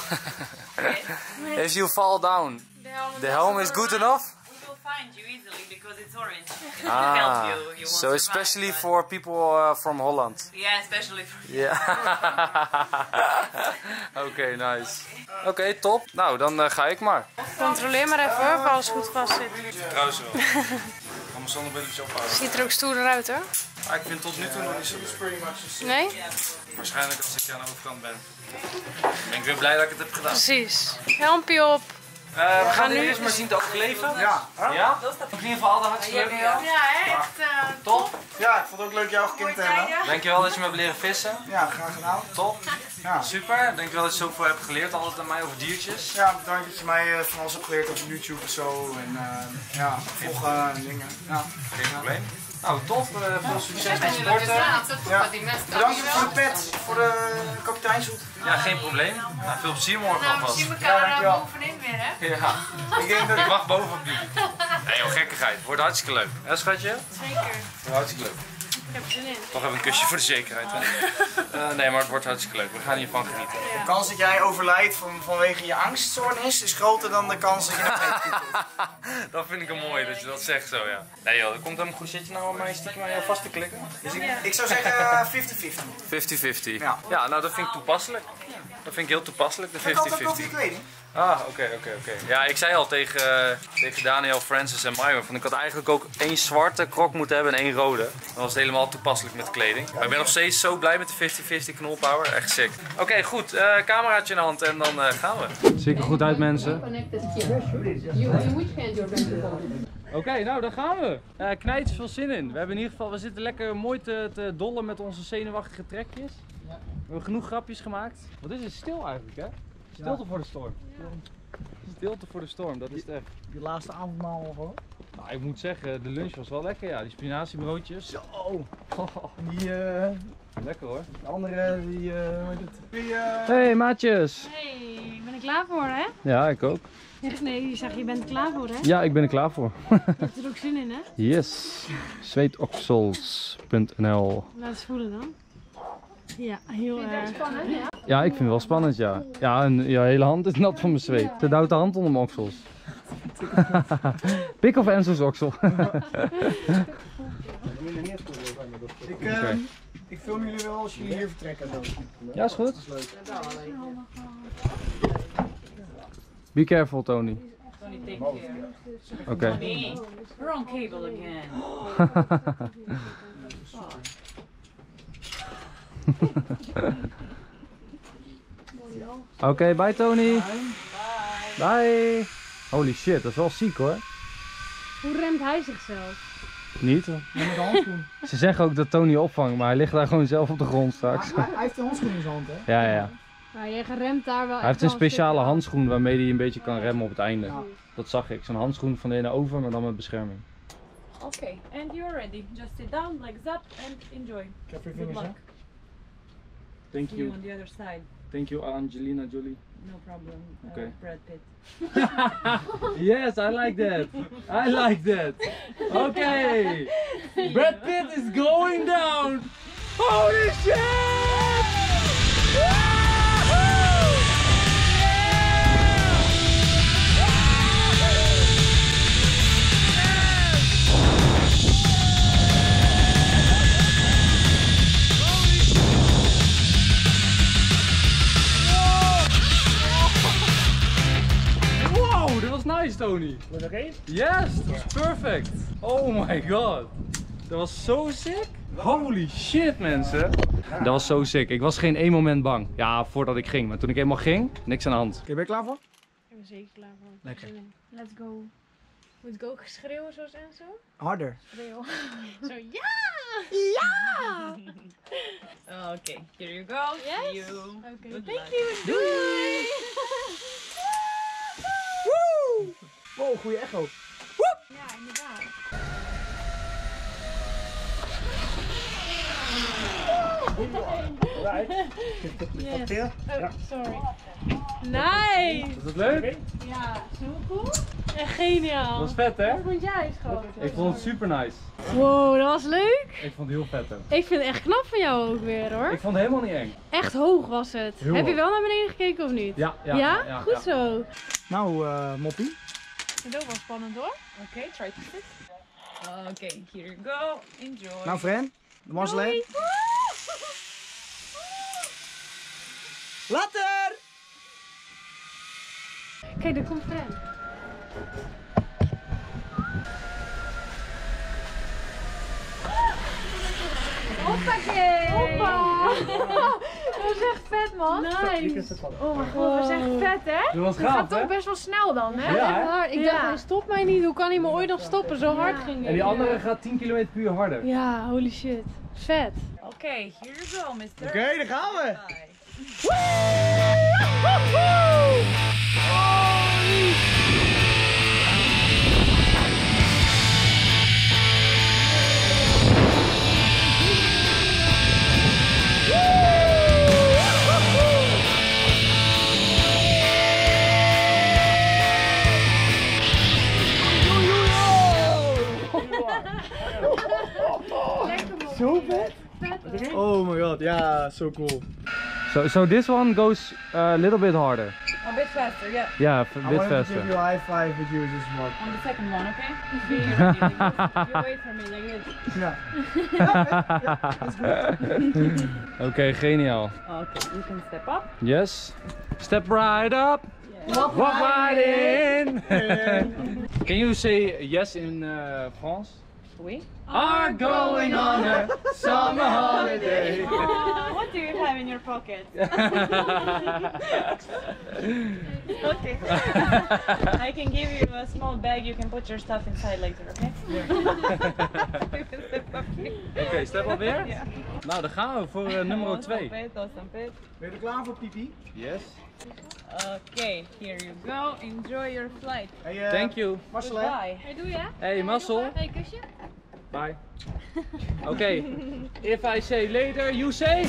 if you fall down, the helm is good enough? We will find you easily because it's orange. Ah, Help you. You won't so survive, especially but- for people from Holland. Yeah, especially for you. Ja. Oké, nice. Oké, top. Nou, dan ga ik maar. Controleer maar even hoor, of alles goed vast zit. Trouwens wel. Ik ga mijn zonnebrilletje ophouden. Ziet er ook stoerder uit hoor. Ah, ik vind het tot nu toe nog niet zo. Nee? Waarschijnlijk als ik aan de overkant ben. Ben ik weer blij dat ik het heb gedaan. Precies. Helmpje op. We gaan nu eerst maar zien te overleven. Ja. Ja? In ieder geval altijd hartstikke leuk. Ja, hè? Echt Top. Ja, ik vond het ook leuk jou gekend te hebben. Dankjewel dat je me hebt leren vissen. Ja, graag gedaan. Top. Ja. Super. Dankjewel dat je zoveel hebt geleerd altijd aan mij over diertjes. Ja, bedankt dat je mij van alles hebt geleerd over YouTube en zo. En ja, vloggen en dingen. Ja. Geen probleem. Nou, top. Veel succes met sporten. Ja. Bedankt voor de pet, voor de kapiteinshoed. Ja, geen probleem. Nou, veel plezier morgen Nou, we alvast. zien Ja, elkaar dankjewel. bovenin weer, hè? Ja. Ik denk dat Ik wacht boven op jullie. Nee joh, gekkigheid. Wordt hartstikke leuk. Hè schatje? Zeker. Wordt hartstikke leuk. Ik heb er zin in. Toch even een kusje voor de zekerheid. Hè? Nee, maar het wordt hartstikke leuk. We gaan hiervan genieten. de kans dat jij overlijdt vanwege je angststoornis is groter dan de kans dat je naar beneden komt. Dat vind ik een mooi dat je dat zegt zo, ja. Nee joh, dat komt helemaal goed. Zit je nou aan mij stiekem aan jou vast te klikken? Ik zou zeggen 50-50. 50-50. Ja. Ja, nou dat vind ik toepasselijk. Dat vind ik heel toepasselijk, de Ik had ook nog die 50-50. kleding. Ah, oké. Ja, ik zei al tegen Daniel, Francis en Mayo, van ik had eigenlijk ook 1 zwarte krok moeten hebben en 1 rode. Dan was het helemaal toepasselijk met kleding. Maar ik ben nog steeds zo blij met de 50-50 knolpower. Echt sick. Oké, goed. Cameraatje in de hand en dan gaan we. Ziet er goed uit, mensen. Oké, nou daar gaan we. Knijt veel zin in. We hebben in ieder geval, we zitten lekker mooi te dollen met onze zenuwachtige trekjes. We hebben genoeg grapjes gemaakt. Wat is het stil eigenlijk, hè? Stilte voor de storm. Stilte voor de storm, dat is het echt. Die laatste avondmaal gewoon. Nou, ik moet zeggen, de lunch was wel lekker, ja. Die spinaziebroodjes. Zo. Die Lekker hoor. de andere, die hoe heet het? Hey maatjes. Hey, ben ik klaar voor, hè? Ja, ik ook. Nee, je zegt je bent er klaar voor, hè? Ja, ik ben er klaar voor. Je hebt er ook zin in, hè? Yes. Zweetoksels.nl. Laat eens voelen dan. Ja, heel erg. Spannend, ja? Ja, ik vind het wel spannend, ja. Ja, en je hele hand is nat van mijn zweet. Zet houdt de hand onder mijn oksels. Pik of Enzo's oksel? Ik film jullie wel als jullie hier vertrekken. Zo. Ja, is goed. Be careful, Tony. Tony, take care. Oké. Me. Wrong cable again. Oké, bye Tony. Bye. Holy shit, dat is wel ziek hoor. Hoe remt hij zichzelf? Niet? Met de handschoen. Ze zeggen ook dat Tony opvangt, maar hij ligt daar gewoon zelf op de grond straks. Hij heeft de handschoen in zijn hand, hè? Ja. Maar jij remt daar wel. Hij heeft een speciale handschoen waarmee hij een beetje kan remmen op het einde. Dat zag ik. Zo'n handschoen van de ene over, maar dan met bescherming. Okay, and you're ready. Just sit down, legs up, and enjoy. Careful Good fingers, hè? luck. Thank See you on the other side. Thank you Angelina Jolie. No problem. Okay. Brad Pitt. Yes, I like that. I like that. Okay. Brad Pitt is going down. Holy shit! Wow, dat was nice, Tony. Wil je nog één? Yes, dat was perfect. Oh my god. Dat was zo sick. Holy shit, mensen. Dat was zo sick. Ik was geen één moment bang. Ja, voordat ik ging. Maar toen ik eenmaal ging, niks aan de hand. Oké, ben je klaar voor? Ik ben zeker klaar voor. Lekker. Let's go. Moet ik ook schreeuwen zoals Enzo? Harder. Schreeuw. Zo, ja! Okay, here you go. Yes? See you. Oké, Good thank luck. you. Doei! Wow, goede echo. Ja, inderdaad. Yes. Oh, sorry. Nice! Was het leuk? Ja, zo cool. Echt geniaal. Dat was vet, hè? Wat vond jij, schat? Ik vond het super nice. Wow, dat was leuk. Ik vond het heel vet, hè? Ik vind het echt knap van jou ook weer, hoor. Ik vond het helemaal niet eng. Echt hoog was het. Heel Heb je hoog. wel naar beneden gekeken of niet? Ja? Goed zo. Nou, Moppie. Het is ook wel spannend, hoor. Okay, try to sit. Okay, here you go. Enjoy. Nou, Fran. De mazzelijn. Later! Kijk, daar komt Fran. Hoppakee! Hoppa! Dat is echt vet, man. Nice. Oh mijn god, dat is echt vet, hè? Dat was Het gaat toch best wel snel dan, hè? Ja, hè? Echt waar. Ik dacht, hij stopt mij niet. Hoe kan hij me ooit nog stoppen? Zo hard ging hij. En die andere gaat 10 km per uur harder. Ja, holy shit. Vet. Okay, here you go, mister. Oké, daar gaan we. Zo vet. Oh my god, yeah, so cool. So this one goes a little bit harder. A bit faster, yeah. Yeah, a I bit wanted to faster. give you a high five, but you were just smart. On the second one, okay? Be ready. You wait for me like this. Yeah. Oké, geniaal. Okay, you can step up. Yes. Step right up. Yeah. Walk right in. Can you say yes in France? We? Are going on a summer holiday. What do you have in your pocket? Okay. I can give you a small bag. You can put your stuff inside later, okay? Oké, step up weer? Ja. Nou, dan gaan we voor nummer 2. Ben je er klaar voor, Pipi? Yes. Okay, here you go. Enjoy your flight. Hey, Thank you. Marcel, hè? Bye. Hey, doe je? Hey, Marcel. Hey, kusje. Bye. Oké. If I say later, you say?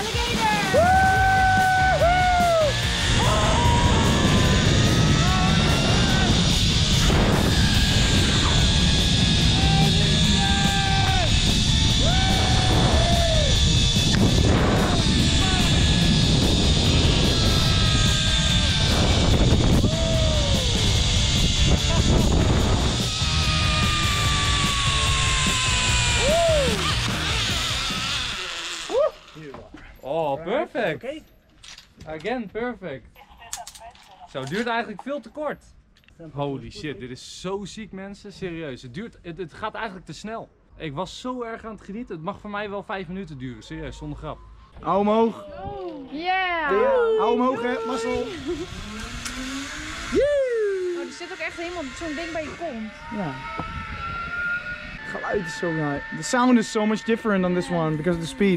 Oh, perfect. Again, perfect. Zo, het duurt eigenlijk veel te kort. Holy shit, dit is zo ziek, mensen. Serieus, het gaat eigenlijk te snel. Ik was zo erg aan het genieten. Het mag voor mij wel 5 minuten duren, serieus, zonder grap. Hou omhoog. Yeah! Hou omhoog, hè, Marcel. Oh, er zit ook echt helemaal zo'n ding bij je kont. Ja. Het geluid is zo nice. The sound is so much different on this one because of the speed.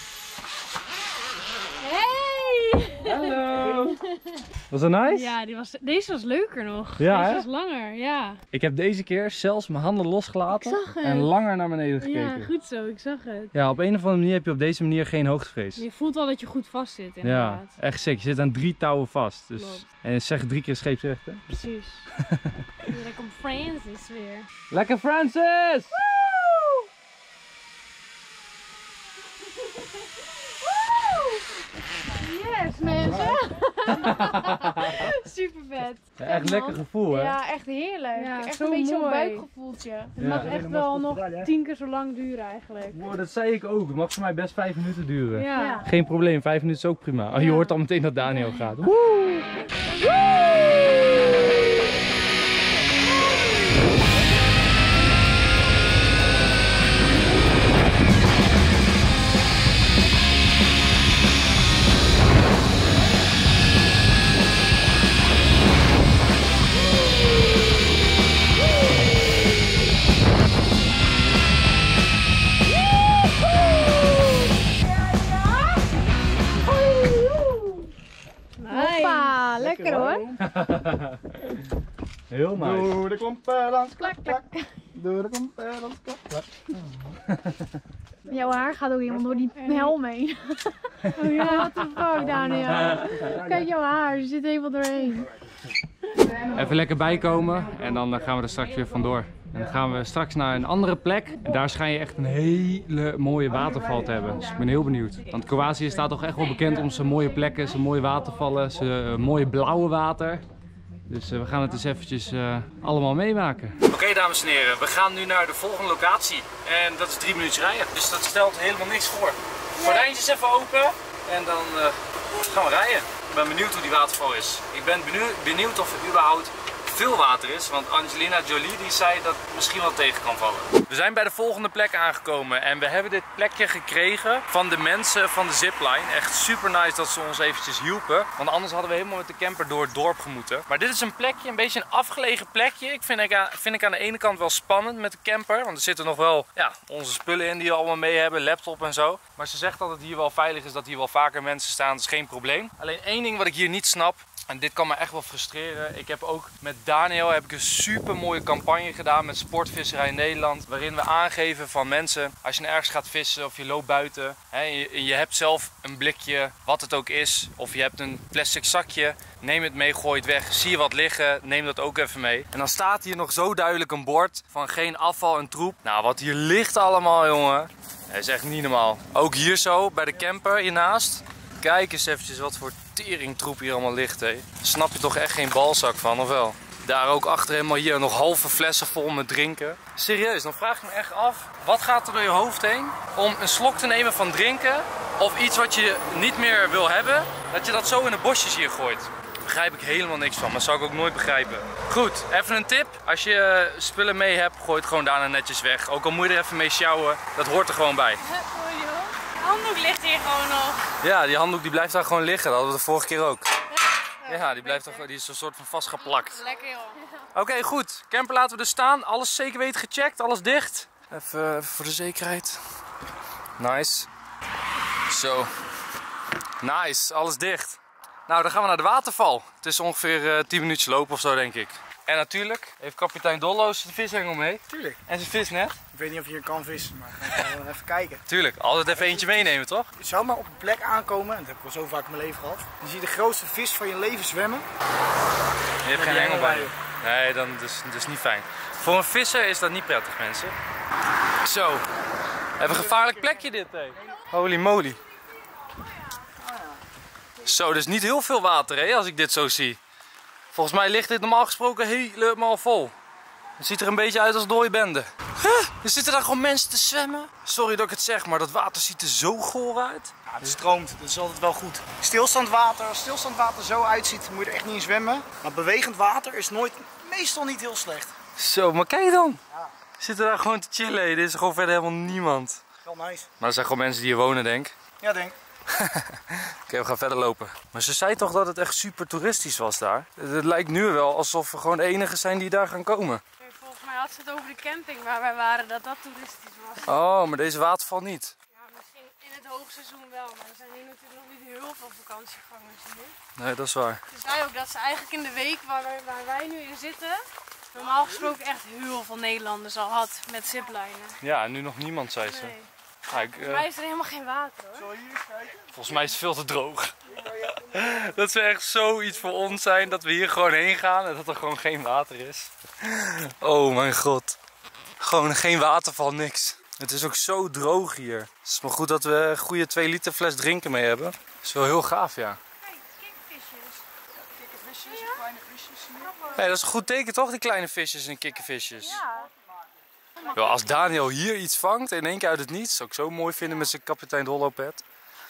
Hey! Hallo! Was dat nice? Ja, deze was leuker nog. Ja, deze hè? was langer, ja. Ik heb deze keer zelfs mijn handen losgelaten Ik zag het. en langer naar beneden gekeken. Ja, goed zo, ik zag het. Ja, op een of andere manier heb je op deze manier geen hoogtevrees. Je voelt al dat je goed vast zit, Ja, inderdaad. echt sick. Je zit aan 3 touwen vast. Dus... Klopt. En zeg 3 keer scheepsrecht, hè? Precies. Lekker Francis weer. Lekker Francis! Yes, mensen! Super vet. Ja, echt lekker gevoel, hè? Ja, echt heerlijk. Ja, echt zo een beetje zo'n mooi. buikgevoeltje. Het mag Ja. echt wel nog 10 keer zo lang duren eigenlijk. Wow, dat zei ik ook. Het mag voor mij best 5 minuten duren. Ja. Geen probleem, 5 minuten is ook prima. Oh, je Ja. hoort al meteen dat Daniel gaat. Hoppa, lekker hoor. Heel nice. Doe de klompen langs, klak, klak. Doe de klompen langs, klak, klak. Jouw haar gaat ook helemaal door die helm heen. Oh ja, what the fuck, Daniel. Kijk jouw haar, je zit helemaal doorheen. Even lekker bijkomen en dan gaan we er straks weer vandoor. En dan gaan we straks naar een andere plek. En daar schijn je echt een hele mooie waterval te hebben. Dus ik ben heel benieuwd. Want Kroatië staat toch echt wel bekend om zijn mooie plekken, zijn mooie watervallen, zijn mooie blauwe water. Dus we gaan het eens eventjes allemaal meemaken. Oké, dames en heren, we gaan nu naar de volgende locatie. En dat is 3 minuten rijden. Dus dat stelt helemaal niks voor. Gordijntjes even open en dan gaan we rijden. Ik ben benieuwd hoe die waterval is. Ik ben benieuwd of het überhaupt veel water is. Want Angelina Jolie die zei dat het misschien wel tegen kan vallen. We zijn bij de volgende plek aangekomen. En we hebben dit plekje gekregen van de mensen van de zipline. Echt super nice dat ze ons eventjes hielpen. Want anders hadden we helemaal met de camper door het dorp gemoeten. Maar dit is een plekje, een beetje een afgelegen plekje. Ik vind ik aan de ene kant wel spannend met de camper. Want er zitten nog wel onze spullen in die we allemaal mee hebben. Laptop en zo. Maar ze zegt dat het hier wel veilig is. Dat hier wel vaker mensen staan. Dat is geen probleem. Alleen één ding wat ik hier niet snap. En dit kan me echt wel frustreren. Ik heb ook met Daniel een super mooie campagne gedaan met Sportvisserij Nederland. Waarin we aangeven van mensen, als je ergens gaat vissen of je loopt buiten. Je hebt zelf een blikje, wat het ook is. Of je hebt een plastic zakje. Neem het mee, gooi het weg. Zie je wat liggen, neem dat ook even mee. En dan staat hier nog zo duidelijk een bord van geen afval en troep. Nou, wat hier ligt allemaal, jongen. Dat is echt niet normaal. Ook hier zo, bij de camper hiernaast. Kijk eens eventjes wat voor teringtroep hier allemaal ligt, hé. Snap je toch echt geen balzak van, of wel? Daar ook achter helemaal hier nog halve flessen vol met drinken. Serieus, dan vraag ik me echt af. Wat gaat er door je hoofd heen om een slok te nemen van drinken? Of iets wat je niet meer wil hebben, dat je dat zo in de bosjes hier gooit? Daar begrijp ik helemaal niks van, maar zou ik ook nooit begrijpen. Goed, even een tip. Als je spullen mee hebt, gooi het gewoon daarna netjes weg. Ook al moet je er even mee sjouwen, dat hoort er gewoon bij. De handdoek ligt hier gewoon nog. Ja, die handdoek die blijft daar gewoon liggen. Dat hadden we de vorige keer ook. Ja, die is een soort van vastgeplakt. Lekker joh. Oké, goed. Camper laten we dus staan. Alles zeker weten gecheckt. Alles dicht. Even voor de zekerheid. Nice. Zo. Nice. Alles dicht. Nou, dan gaan we naar de waterval. Het is ongeveer 10 minuutjes lopen of zo, denk ik. En natuurlijk heeft kapitein Dollo's de vishengel mee. Tuurlijk. En zijn visnet. Ik weet niet of je hier kan vissen, maar we gaan even kijken. Tuurlijk. Altijd even eentje meenemen, toch? Je zou maar op een plek aankomen, en dat heb ik al zo vaak in mijn leven gehad. Je ziet de grootste vis van je leven zwemmen. Je hebt geen hengel bij je. Nee, dat is niet fijn. Voor een visser is dat niet prettig, mensen. Zo. Even een gevaarlijk plekje dit, hé. Holy moly. Zo, er is niet heel veel water, hè, als ik dit zo zie. Volgens mij ligt dit normaal gesproken helemaal vol. Het ziet er een beetje uit als een dode bende. Er zitten daar gewoon mensen te zwemmen. Sorry dat ik het zeg, maar dat water ziet er zo goor uit. Ja, het stroomt, dat is altijd wel goed. Als stilstandwater zo uitziet, moet je er echt niet in zwemmen. Maar bewegend water is meestal niet heel slecht. Zo, maar kijk dan. Ja. Zitten daar gewoon te chillen. Er is gewoon verder helemaal niemand. Wel nice. Maar er zijn gewoon mensen die hier wonen, denk ik. Ja, denk. Oké, we gaan verder lopen. Maar ze zei toch dat het echt super toeristisch was daar? Het lijkt nu wel alsof we gewoon de enige zijn die daar gaan komen. Volgens mij had ze het over de camping waar wij waren, dat toeristisch was. Oh, maar deze waterval niet. Ja, misschien in het hoogseizoen wel, maar er zijn hier natuurlijk nog niet heel veel vakantiegangers hier. Nee, dat is waar. Ze zei ook dat ze eigenlijk in de week waar wij nu in zitten, normaal gesproken echt heel veel Nederlanders al had met ziplinen. Ja, en nu nog niemand, zei ze. Nee. Ja, Voor mij is er helemaal geen water hoor. Zal je hier kijken? Volgens mij is het veel te droog. Dat zou echt zoiets voor ons zijn dat we hier gewoon heen gaan en dat er gewoon geen water is. Oh mijn god. Gewoon geen waterval, niks. Het is ook zo droog hier. Het is maar goed dat we een goede 2 liter fles drinken mee hebben. Dat is wel heel gaaf, ja. Kijk, kikvisjes. Kikkervisjes, kleine visjes hier. Hey, dat is een goed teken toch, die kleine visjes en kikkervisjes. Ja. Yo, als Daniel hier iets vangt in één keer uit het niets, zou ik zo mooi vinden met zijn kapitein Dollo pet.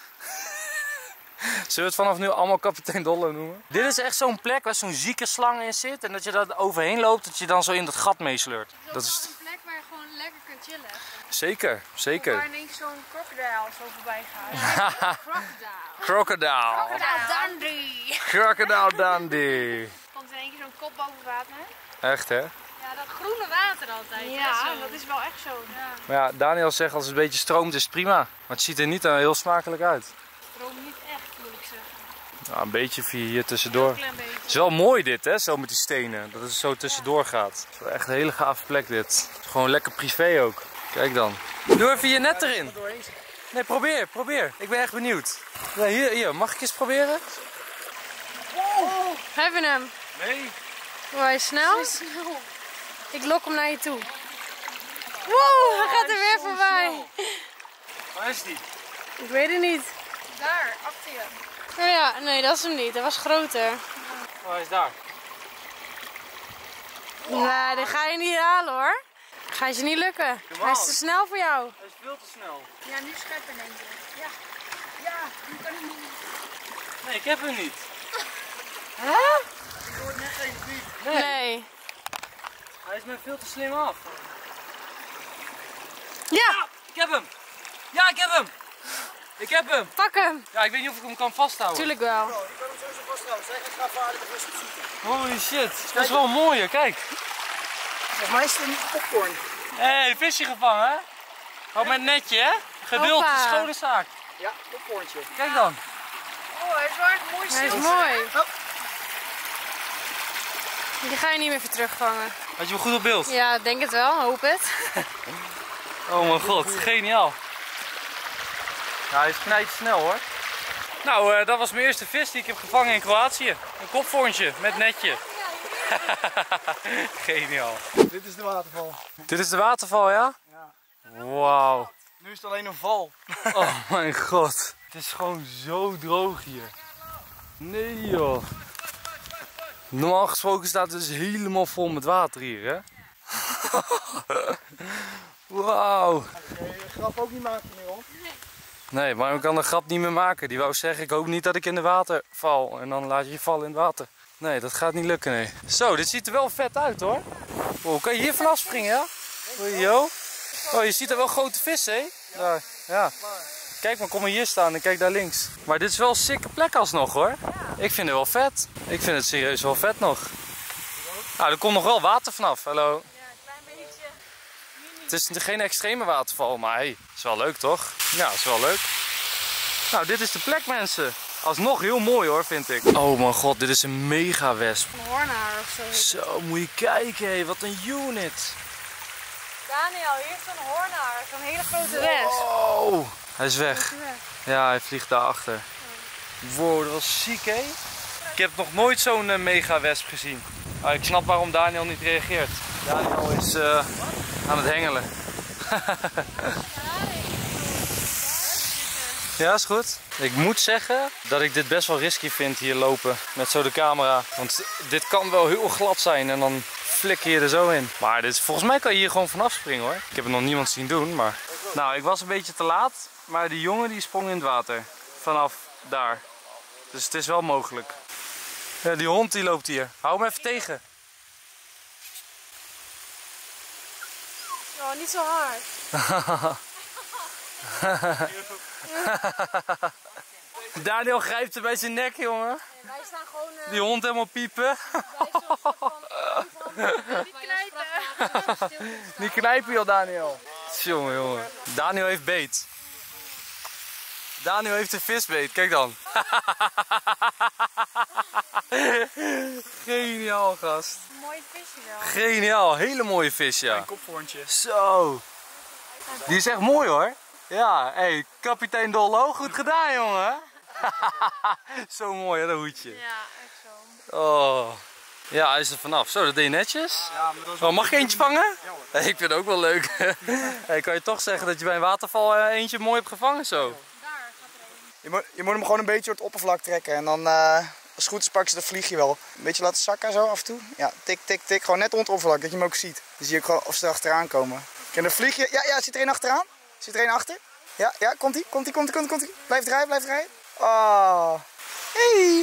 Zullen we het vanaf nu allemaal kapitein Dollo noemen? Dit is echt zo'n plek waar zo'n zieke slang in zit en dat je daar overheen loopt, dat je dan zo in dat gat meesleurt. Dat is een plek waar je gewoon lekker kunt chillen. Zeker, zeker. Waar ineens zo'n crocodile zo voorbij gaat. Crocodile. Crocodile Dundee. Crocodile Dundee. Komt in één keer zo'n kop boven water. Echt, hè? Ja, dat groene water altijd. Ja, dat is wel echt zo. Ja. Maar ja, Daniel zegt als het een beetje stroomt is het prima. Maar het ziet er niet heel smakelijk uit. Het stroomt niet echt, moet ik zeggen. Nou, een beetje via hier tussendoor. Een klein beetje. Het is wel mooi dit, hè, zo met die stenen. Dat het zo tussendoor gaat. Het is wel echt een hele gave plek dit. Het is gewoon lekker privé ook. Kijk dan. Doe even je net erin. Nee, probeer. Ik ben echt benieuwd. Ja, hier, mag ik eens proberen? Wow. Heb je hem? Nee. Hij is snel? Ik lok hem naar je toe. Wow, hij gaat er weer voorbij. Waar is die? Ik weet het niet. Daar, achter je. Oh ja, nee, dat is hem niet. Dat was groter. Oh, hij is daar. Nee, dat ga je niet halen hoor. Gaat je niet lukken. Hij is te snel voor jou. Hij is veel te snel. Ja, nu scherper denk ik. Ja, nu kan ik niet. Nee, ik heb hem niet. Hè? Nee. Hij is mij veel te slim af. Ja, Ik heb hem! Ja, ik heb hem! Ik heb hem! pak hem. Ja, ik weet niet of ik hem kan vasthouden. Tuurlijk wel. Ik kan hem sowieso vasthouden. Zij gaat graafvaardige vis opzoeken. Holy shit, dat is wel mooi, hè? Kijk. Volgens mij is het een popcorn. Hé, hey, visje gevangen, hè? Gewoon met netje, hè? Geduld is Hoppa. schone zaak. Ja, popcornje. Kijk dan. Oh, hij is wel echt mooi. Hij is mooi. Oh. Die ga je niet meer voor terugvangen. Had je me goed op beeld? Ja, ik denk het wel. Hoop het. Oh mijn god, geniaal. Ja, hij is knijtsnel hoor. Nou, dat was mijn eerste vis die ik heb gevangen in Kroatië. Een kopvorntje met netje. Geniaal. Dit is de waterval. Dit is de waterval, ja? Ja. Wauw. Nu is het alleen een val. Oh mijn god. Het is gewoon zo droog hier. Nee joh. Normaal gesproken staat het dus helemaal vol met water hier, hè? Wauw. Kun je je grap ook niet maken meer, hoor. Nee, maar ik kan de grap niet meer maken. Die wou zeggen, ik hoop niet dat ik in de water val. En dan laat je je vallen in het water. Nee, dat gaat niet lukken, nee. Zo, dit ziet er wel vet uit, hoor. Oh, kan je hier vanaf springen, ja? Yo. Oh, je ziet er wel grote vissen, hè? Daar, ja. Kijk maar, kom maar hier staan en kijk daar links. Maar dit is wel een sikke plek alsnog, hoor. Ik vind het wel vet. Ik vind het serieus wel vet nog. Nou, er komt nog wel water vanaf. Hallo. Ja, een klein beetje. Het is geen extreme waterval, maar hey, is wel leuk toch? Ja, is wel leuk. Nou, dit is de plek, mensen. Alsnog heel mooi hoor, vind ik. Oh mijn god, dit is een mega wesp. Een hoornaar of zo. Zo, moet je kijken, hé, wat een unit. Daniel, hier is zo'n hoornaar. Zo'n hele grote wesp. Oh, hij is weg. Ja, hij vliegt daarachter. Wow, dat was ziek, hé. Ik heb nog nooit zo'n mega wesp gezien. Ah, ik snap waarom Daniel niet reageert. Daniel is aan het hengelen. Ja, is goed. Ik moet zeggen dat ik dit best wel risky vind hier lopen met zo de camera. Want dit kan wel heel glad zijn en dan flikker je er zo in. Maar dit is, volgens mij kan je hier gewoon vanaf springen hoor. Ik heb het nog niemand zien doen, maar... Nou, ik was een beetje te laat, maar die jongen die sprong in het water. Vanaf daar. Dus het is wel mogelijk. Ja, die hond die loopt hier. Hou hem even tegen. Oh, niet zo hard. Daniel grijpt er bij zijn nek, jongen. Nee, wij staan gewoon... Die hond helemaal piepen. Wij zo'n soort van... Niet knijpen. Niet knijpen joh, Daniel. Jongen, jongen. Daniel heeft beet. Daniel heeft een visbeet, kijk dan. Geniaal, gast. Mooi visje wel. Geniaal, hele mooie vis, ja. Een kopvorntje. Zo. Die is echt mooi hoor. Ja, hé, hey, kapitein Dollo, goed gedaan jongen. Zo mooi hè, dat hoedje. Ja, echt zo. Oh. Ja, hij is er vanaf. Zo, dat deed je netjes. Ja, maar dat is Oh, mag je eentje vangen? Ja, ik vind het ook wel leuk. Hey, kan je toch zeggen dat je bij een waterval eentje mooi hebt gevangen zo? Daar gaat er een. Je moet hem gewoon een beetje op het oppervlak trekken en dan als het goed is pak je, dan vlieg je wel. Een beetje laten zakken zo af en toe. Ja, tik, tik, tik. Gewoon net onder het oppervlak, dat je hem ook ziet. Dan zie je ook gewoon of ze er achteraan komen. En dan vlieg je. Ja, zit er een achteraan? Zit er een achter? Ja, komt-ie. Blijf draaien. Oh. Hey.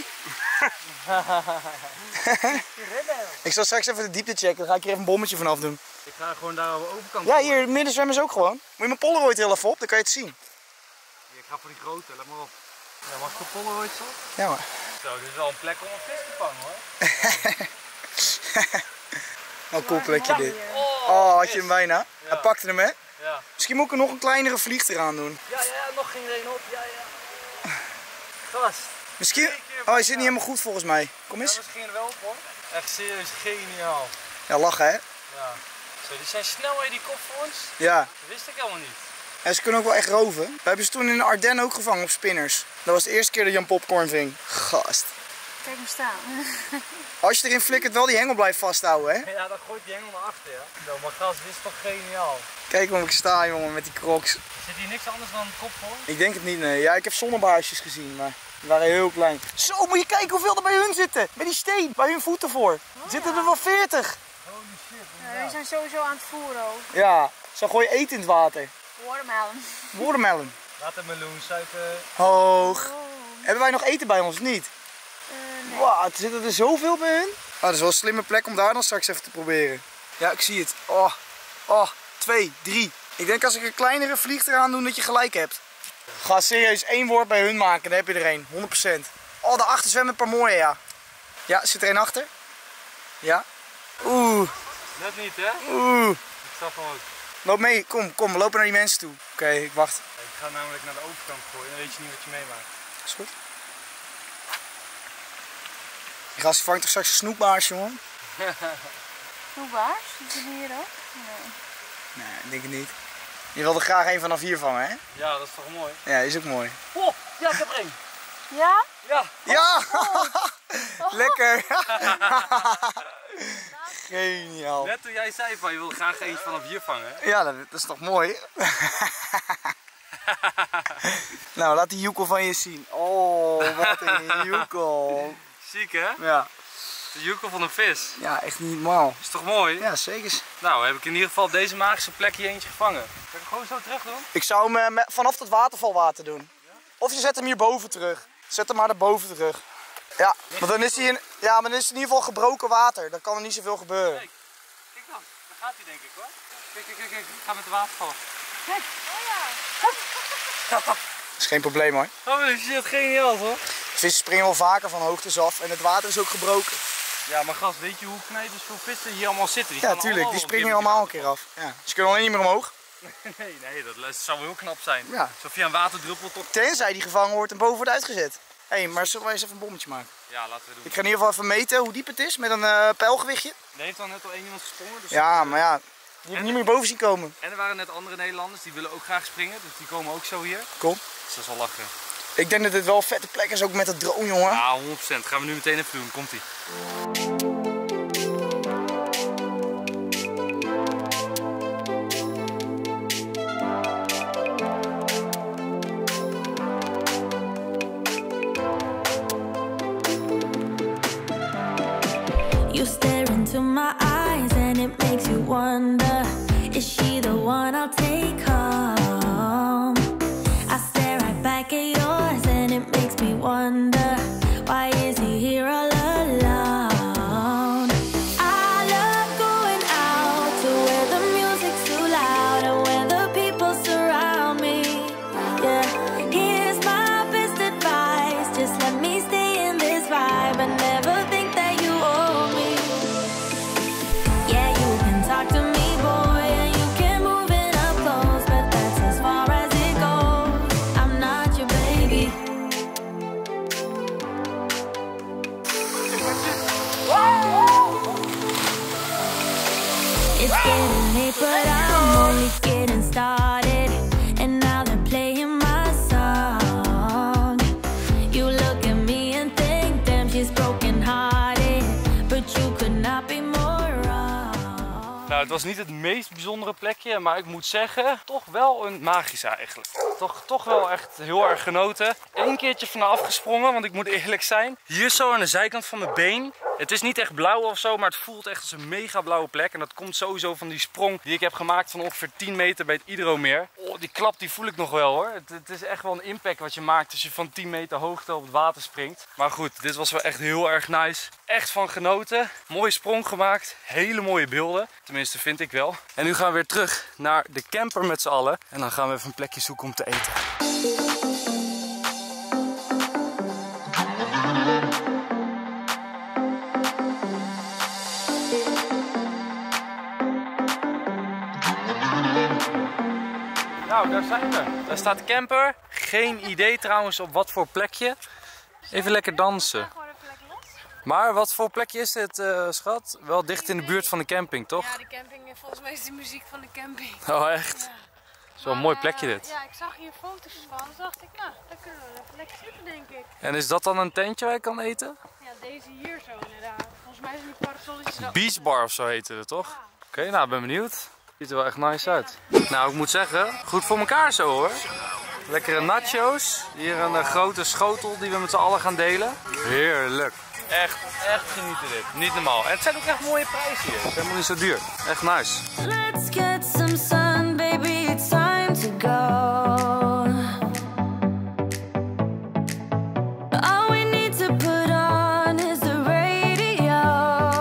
Ik zal straks even de diepte checken, dan ga ik hier even een bommetje vanaf doen. Ik ga gewoon daar aan de overkant. Ja, hier midden zwemmen ze ook gewoon. Moet je mijn Polaroid er heel even op, dan kan je het zien. Ik ga voor die grote, let maar op. Ja, mag ik een Polaroid zo? Ja maar. Zo, dit is wel een plek om een vis te vangen hoor. Oh, cool plekje dit. Oh, had je hem bijna? Ja. Hij pakte hem hè? Ja. Misschien moet ik er nog een kleinere vlieg eraan doen. Ja, nog ging er een op. Ja. Gast. Misschien... Oh, hij zit niet helemaal goed volgens mij. Kom eens. Ja, we gingen er wel op hoor. Echt serieus geniaal. Ja, lachen hè? Ja. Zo, die zijn snel hè, die kopvorns. Ja. Dat wist ik helemaal niet. En ze kunnen ook wel echt roven. We hebben ze toen in de Ardennen ook gevangen op spinners. Dat was de eerste keer dat je een popcorn ving. Gast. Kijk hem staan. Als je erin flikkert wel die hengel blijft vasthouden hè? Ja, dan gooit die hengel naar achter ja. Nou, maar gast, dit is toch geniaal. Kijk hoe ik sta jongen met die crocs. Zit hier niks anders dan een kopvorn? Ik denk het niet nee. Ja, ik heb zonnebaarsjes gezien maar die waren heel klein. Zo, moet je kijken hoeveel er bij hun zitten. Bij die steen, bij hun voeten voor. Er zitten er wel 40. Holy shit. Ja, die zijn sowieso aan het voeren ook. Ja, zo gooi je eten in het water. Watermelon. Watermelon. Watermeloen, suiker. Hoog. Oh. Hebben wij nog eten bij ons of niet? Nee. Wow, er zitten er zoveel bij hun. dat is wel een slimme plek om daar dan straks even te proberen. Ja, ik zie het. Oh, 2, 3. Ik denk als ik een kleinere vlieg eraan doe dat je gelijk hebt. Ga serieus 1 woord bij hun maken, dan heb je er een. 100%. Oh, daarachter zwemmen een paar mooie, ja. Ja, zit er een achter? Ja. Oeh. Net niet, hè? Oeh. Ik zag hem ook. Loop mee, kom, we lopen naar die mensen toe. Oké, ik wacht. Ik ga namelijk naar de overkant gooien, dan weet je niet wat je meemaakt. Is goed. Die gast vangt toch straks een snoepbaars, jongen? Snoepbaars? Zit die hier ook? Nee, ik denk het niet. Je wilde graag een vanaf hier vangen, hè? Ja, dat is toch mooi? Ja, is ook mooi. Oh, ja, ik heb er één. Ja? Ja. Ja! Lekker! Geniaal. Net toen jij zei van je wil graag eentje vanaf hier vangen. Ja, dat is toch mooi? Nou, laat die joekel van je zien. Oh, wat een joekel. Ziek, hè? Ja. De joekel van een vis. Ja, echt niet normaal. Is toch mooi? Ja, zeker. Nou, heb ik in ieder geval op deze magische plek hier eentje gevangen. Kan ik hem gewoon zo terug doen? Ik zou hem vanaf het watervalwater doen. Of je zet hem hierboven terug. Zet hem maar daarboven terug. Ja, maar dan is hij in, ja, maar dan is het in ieder geval gebroken water. Dan kan er niet zoveel gebeuren. Kijk dan. Daar gaat hij denk ik hoor. Kijk. Ik ga met de waterval. Kijk. Oh ja. Dat is geen probleem hoor. Oh shit, geniaal hoor. Vissen springen wel vaker van hoogtes af en het water is ook gebroken. Ja, maar gast, weet je hoe knijters veel vissen hier allemaal zitten? Die Ja, gaan tuurlijk. Die allemaal springen allemaal een keer af. Ja. Ze kunnen alleen niet meer omhoog. Nee, dat zou wel heel knap zijn. Ja. Zo via een waterdruppel tot... Tenzij die gevangen wordt en boven wordt uitgezet. Hé, maar zullen we eens even een bommetje maken? Ja, laten we doen. Ik ga in ieder geval even meten hoe diep het is met een pijlgewichtje. Er heeft al net al één iemand gesprongen. Dus Ja, maar ja, die heb ik niet meer boven zien komen. En er waren net andere Nederlanders, die willen ook graag springen. Dus die komen ook zo hier. Kom. Dus dat is wel lachen. Ik denk dat dit wel een vette plek is, ook met de drone, jongen. Ja, 100%. Gaan we nu meteen even doen. Komt-ie. You stare into my eyes and it makes you wonder, is she the one I'll take home? I stare right back at yours and it makes me wonder, why is he here all alone? I love going out to where the music's too loud and where the people surround me. Yeah, here's my best advice, just let me stay in this vibe and never think that you owe me. Yeah, you can talk to me, boy, and you can move it up close, but that's as far as it goes. I'm not your baby. It's getting late, but I'm only getting started, and now they're playing my song. You look at me and think, damn, she's broken hearted, but you could not be more wrong. Nou, het was niet het meest bijzondere plekje, maar ik moet zeggen, toch wel een magische eigenlijk. Toch wel echt heel erg genoten. Eén keertje vanaf afgesprongen, want ik moet eerlijk zijn. Hier zo aan de zijkant van mijn been. Het is niet echt blauw of zo, maar het voelt echt als een mega blauwe plek. En dat komt sowieso van die sprong die ik heb gemaakt van ongeveer 10 meter bij het Idromeer. Oh, die klap die voel ik nog wel hoor. Het is echt wel een impact wat je maakt als je van 10 meter hoogte op het water springt. Maar goed, dit was wel echt heel erg nice. Echt van genoten. Mooie sprong gemaakt. Hele mooie beelden. Tenminste vind ik wel. En nu gaan we weer terug naar de camper met z'n allen. En dan gaan we even een plekje zoeken om te eten. Nou, daar zijn we. Daar staat de camper. Geen idee trouwens op wat voor plekje. Even lekker dansen. Maar wat voor plekje is dit, schat? Wel dicht in de buurt van de camping, toch? Ja, de camping, volgens mij is de muziek van de camping. Oh, echt? Ja. Het is wel een mooi plekje dit. Ja, ik zag hier foto's van. Dus dacht ik, nou, daar kunnen we even lekker zitten, denk ik. En is dat dan een tentje waar je kan eten? Ja, deze hier zo inderdaad. Volgens mij zijn die parasolletjes zo. Beach bar of zo heette het, toch? Oké, nou, ben benieuwd. Ziet er wel echt nice uit. Nou, ik moet zeggen, goed voor elkaar zo hoor. Lekkere nachos. Hier een grote schotel die we met z'n allen gaan delen. Heerlijk. Echt genieten dit. Niet normaal. En het zijn ook echt mooie prijzen hier. Het is helemaal niet zo duur. Echt nice. Let's get some sun, baby, it's time to go. All we need to put on is the radio.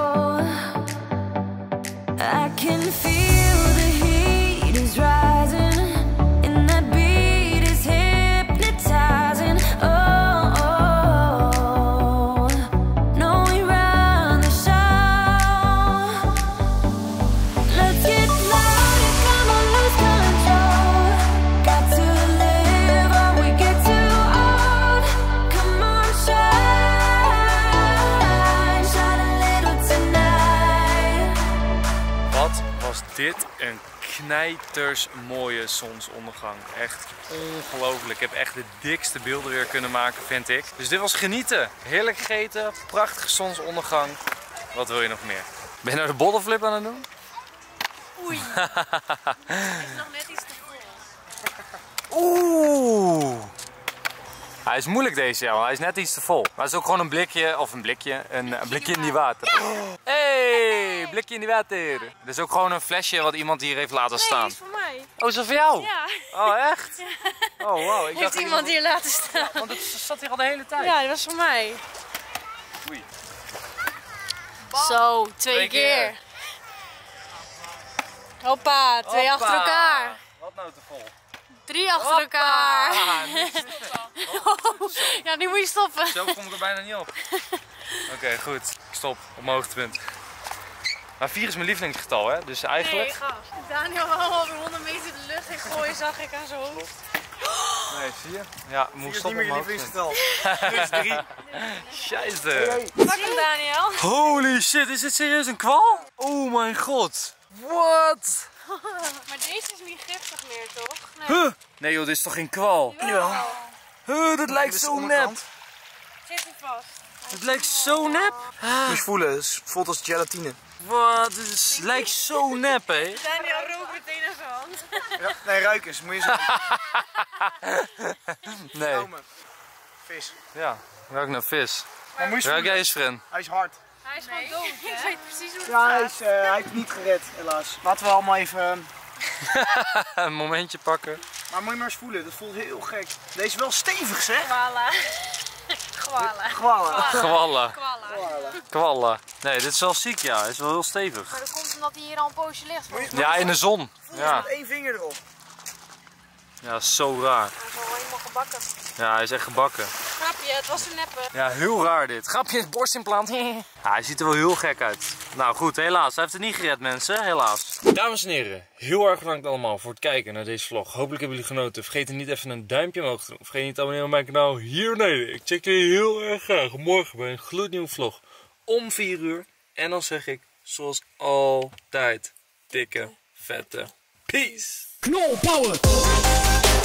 dit een knijters mooie zonsondergang. Echt ongelooflijk. Ik heb echt de dikste beelden weer kunnen maken, vind ik. Dus dit was genieten. Heerlijk gegeten, prachtige zonsondergang. Wat wil je nog meer? Ben je nou de bottleflip aan het doen? Oei. Hij is nog net iets te vol. Oeh. Hij is moeilijk deze jaar, want hij is net iets te vol. Maar het is ook gewoon een blikje, of een blikje in die water. Hey, blikje in die water. Dit is ook gewoon een flesje wat iemand hier heeft laten staan. Nee, is voor mij. Oh, is dat voor jou? Ja. Oh, echt? Oh, wow. Ik Heeft iemand hier laten staan? Ja, want het zat hier al de hele tijd. Ja, dat was voor mij. Oei. Zo, twee keer. Hoppa, twee Hoppa. achter elkaar. Wat nou te vol? 3 achter elkaar. Ja, nu moet je stoppen. Zo kom ik er bijna niet op. Oké, goed. Stop. Op mijn hoogtepunt. Maar 4 is mijn lievelingsgetal, hè? Dus eigenlijk... Nee, gast. Daniel wou alweer 100 meter de lucht in gooien, zag ik aan zijn hoofd. Nee, 4. Ja, moet 4 is stoppen niet op meer mijn je hoogtepunt. lievelingsgetal. Dit is 3. Scheisse. Pak hem, Daniel. Holy shit, is dit serieus een kwal? Oh mijn god. What? Maar deze is niet giftig meer, toch? Nee. Huh? Nee joh, dit is toch geen kwal? Ja. Dat lijkt zo nep. Zit er vast. Het lijkt zo nep. Moet je voelen, het voelt als gelatine. Wat? Het lijkt zo nep, hé. Daniel rookt meteen aan zijn hand. Ja, nee, ruik eens, moet je zeggen. Nee. Nou, vis. Ja, ruik naar vis. Maar moet je Ruik voelen, jij eens, vriend? hij is hard. Hij is gewoon dood, hè? Ik weet precies hoe het Ja, gaat. hij heeft het niet gered, helaas. Laten we allemaal even... Een momentje pakken. Maar moet je maar eens voelen, dat voelt heel gek. Deze is wel stevig, zeg. Kwala. Kwala. Gwallen. Kwallen. Kwala. Kwallen. Nee, dit is wel ziek, ja. Hij is wel heel stevig. Maar dat komt omdat hij hier al een poosje ligt. Moet je- Ja, in de zon. Ja, Met 1 vinger erop. ja, zo raar. Hij is al helemaal gebakken. Ja, hij is echt gebakken. Grapje, het was een neppe. Ja, heel raar dit. Grapje in het borstimplant. Ja, hij ziet er wel heel gek uit. Nou goed, helaas. Hij heeft het niet gered, mensen. Helaas. Dames en heren, heel erg bedankt allemaal voor het kijken naar deze vlog. Hopelijk hebben jullie genoten. Vergeet er niet even een duimpje omhoog te doen. Vergeet niet te abonneren op mijn kanaal hier beneden. Ik check jullie heel erg graag morgen bij een gloednieuwe vlog om 4 uur. En dan zeg ik, zoals altijd, dikke, vette peace. Knol power!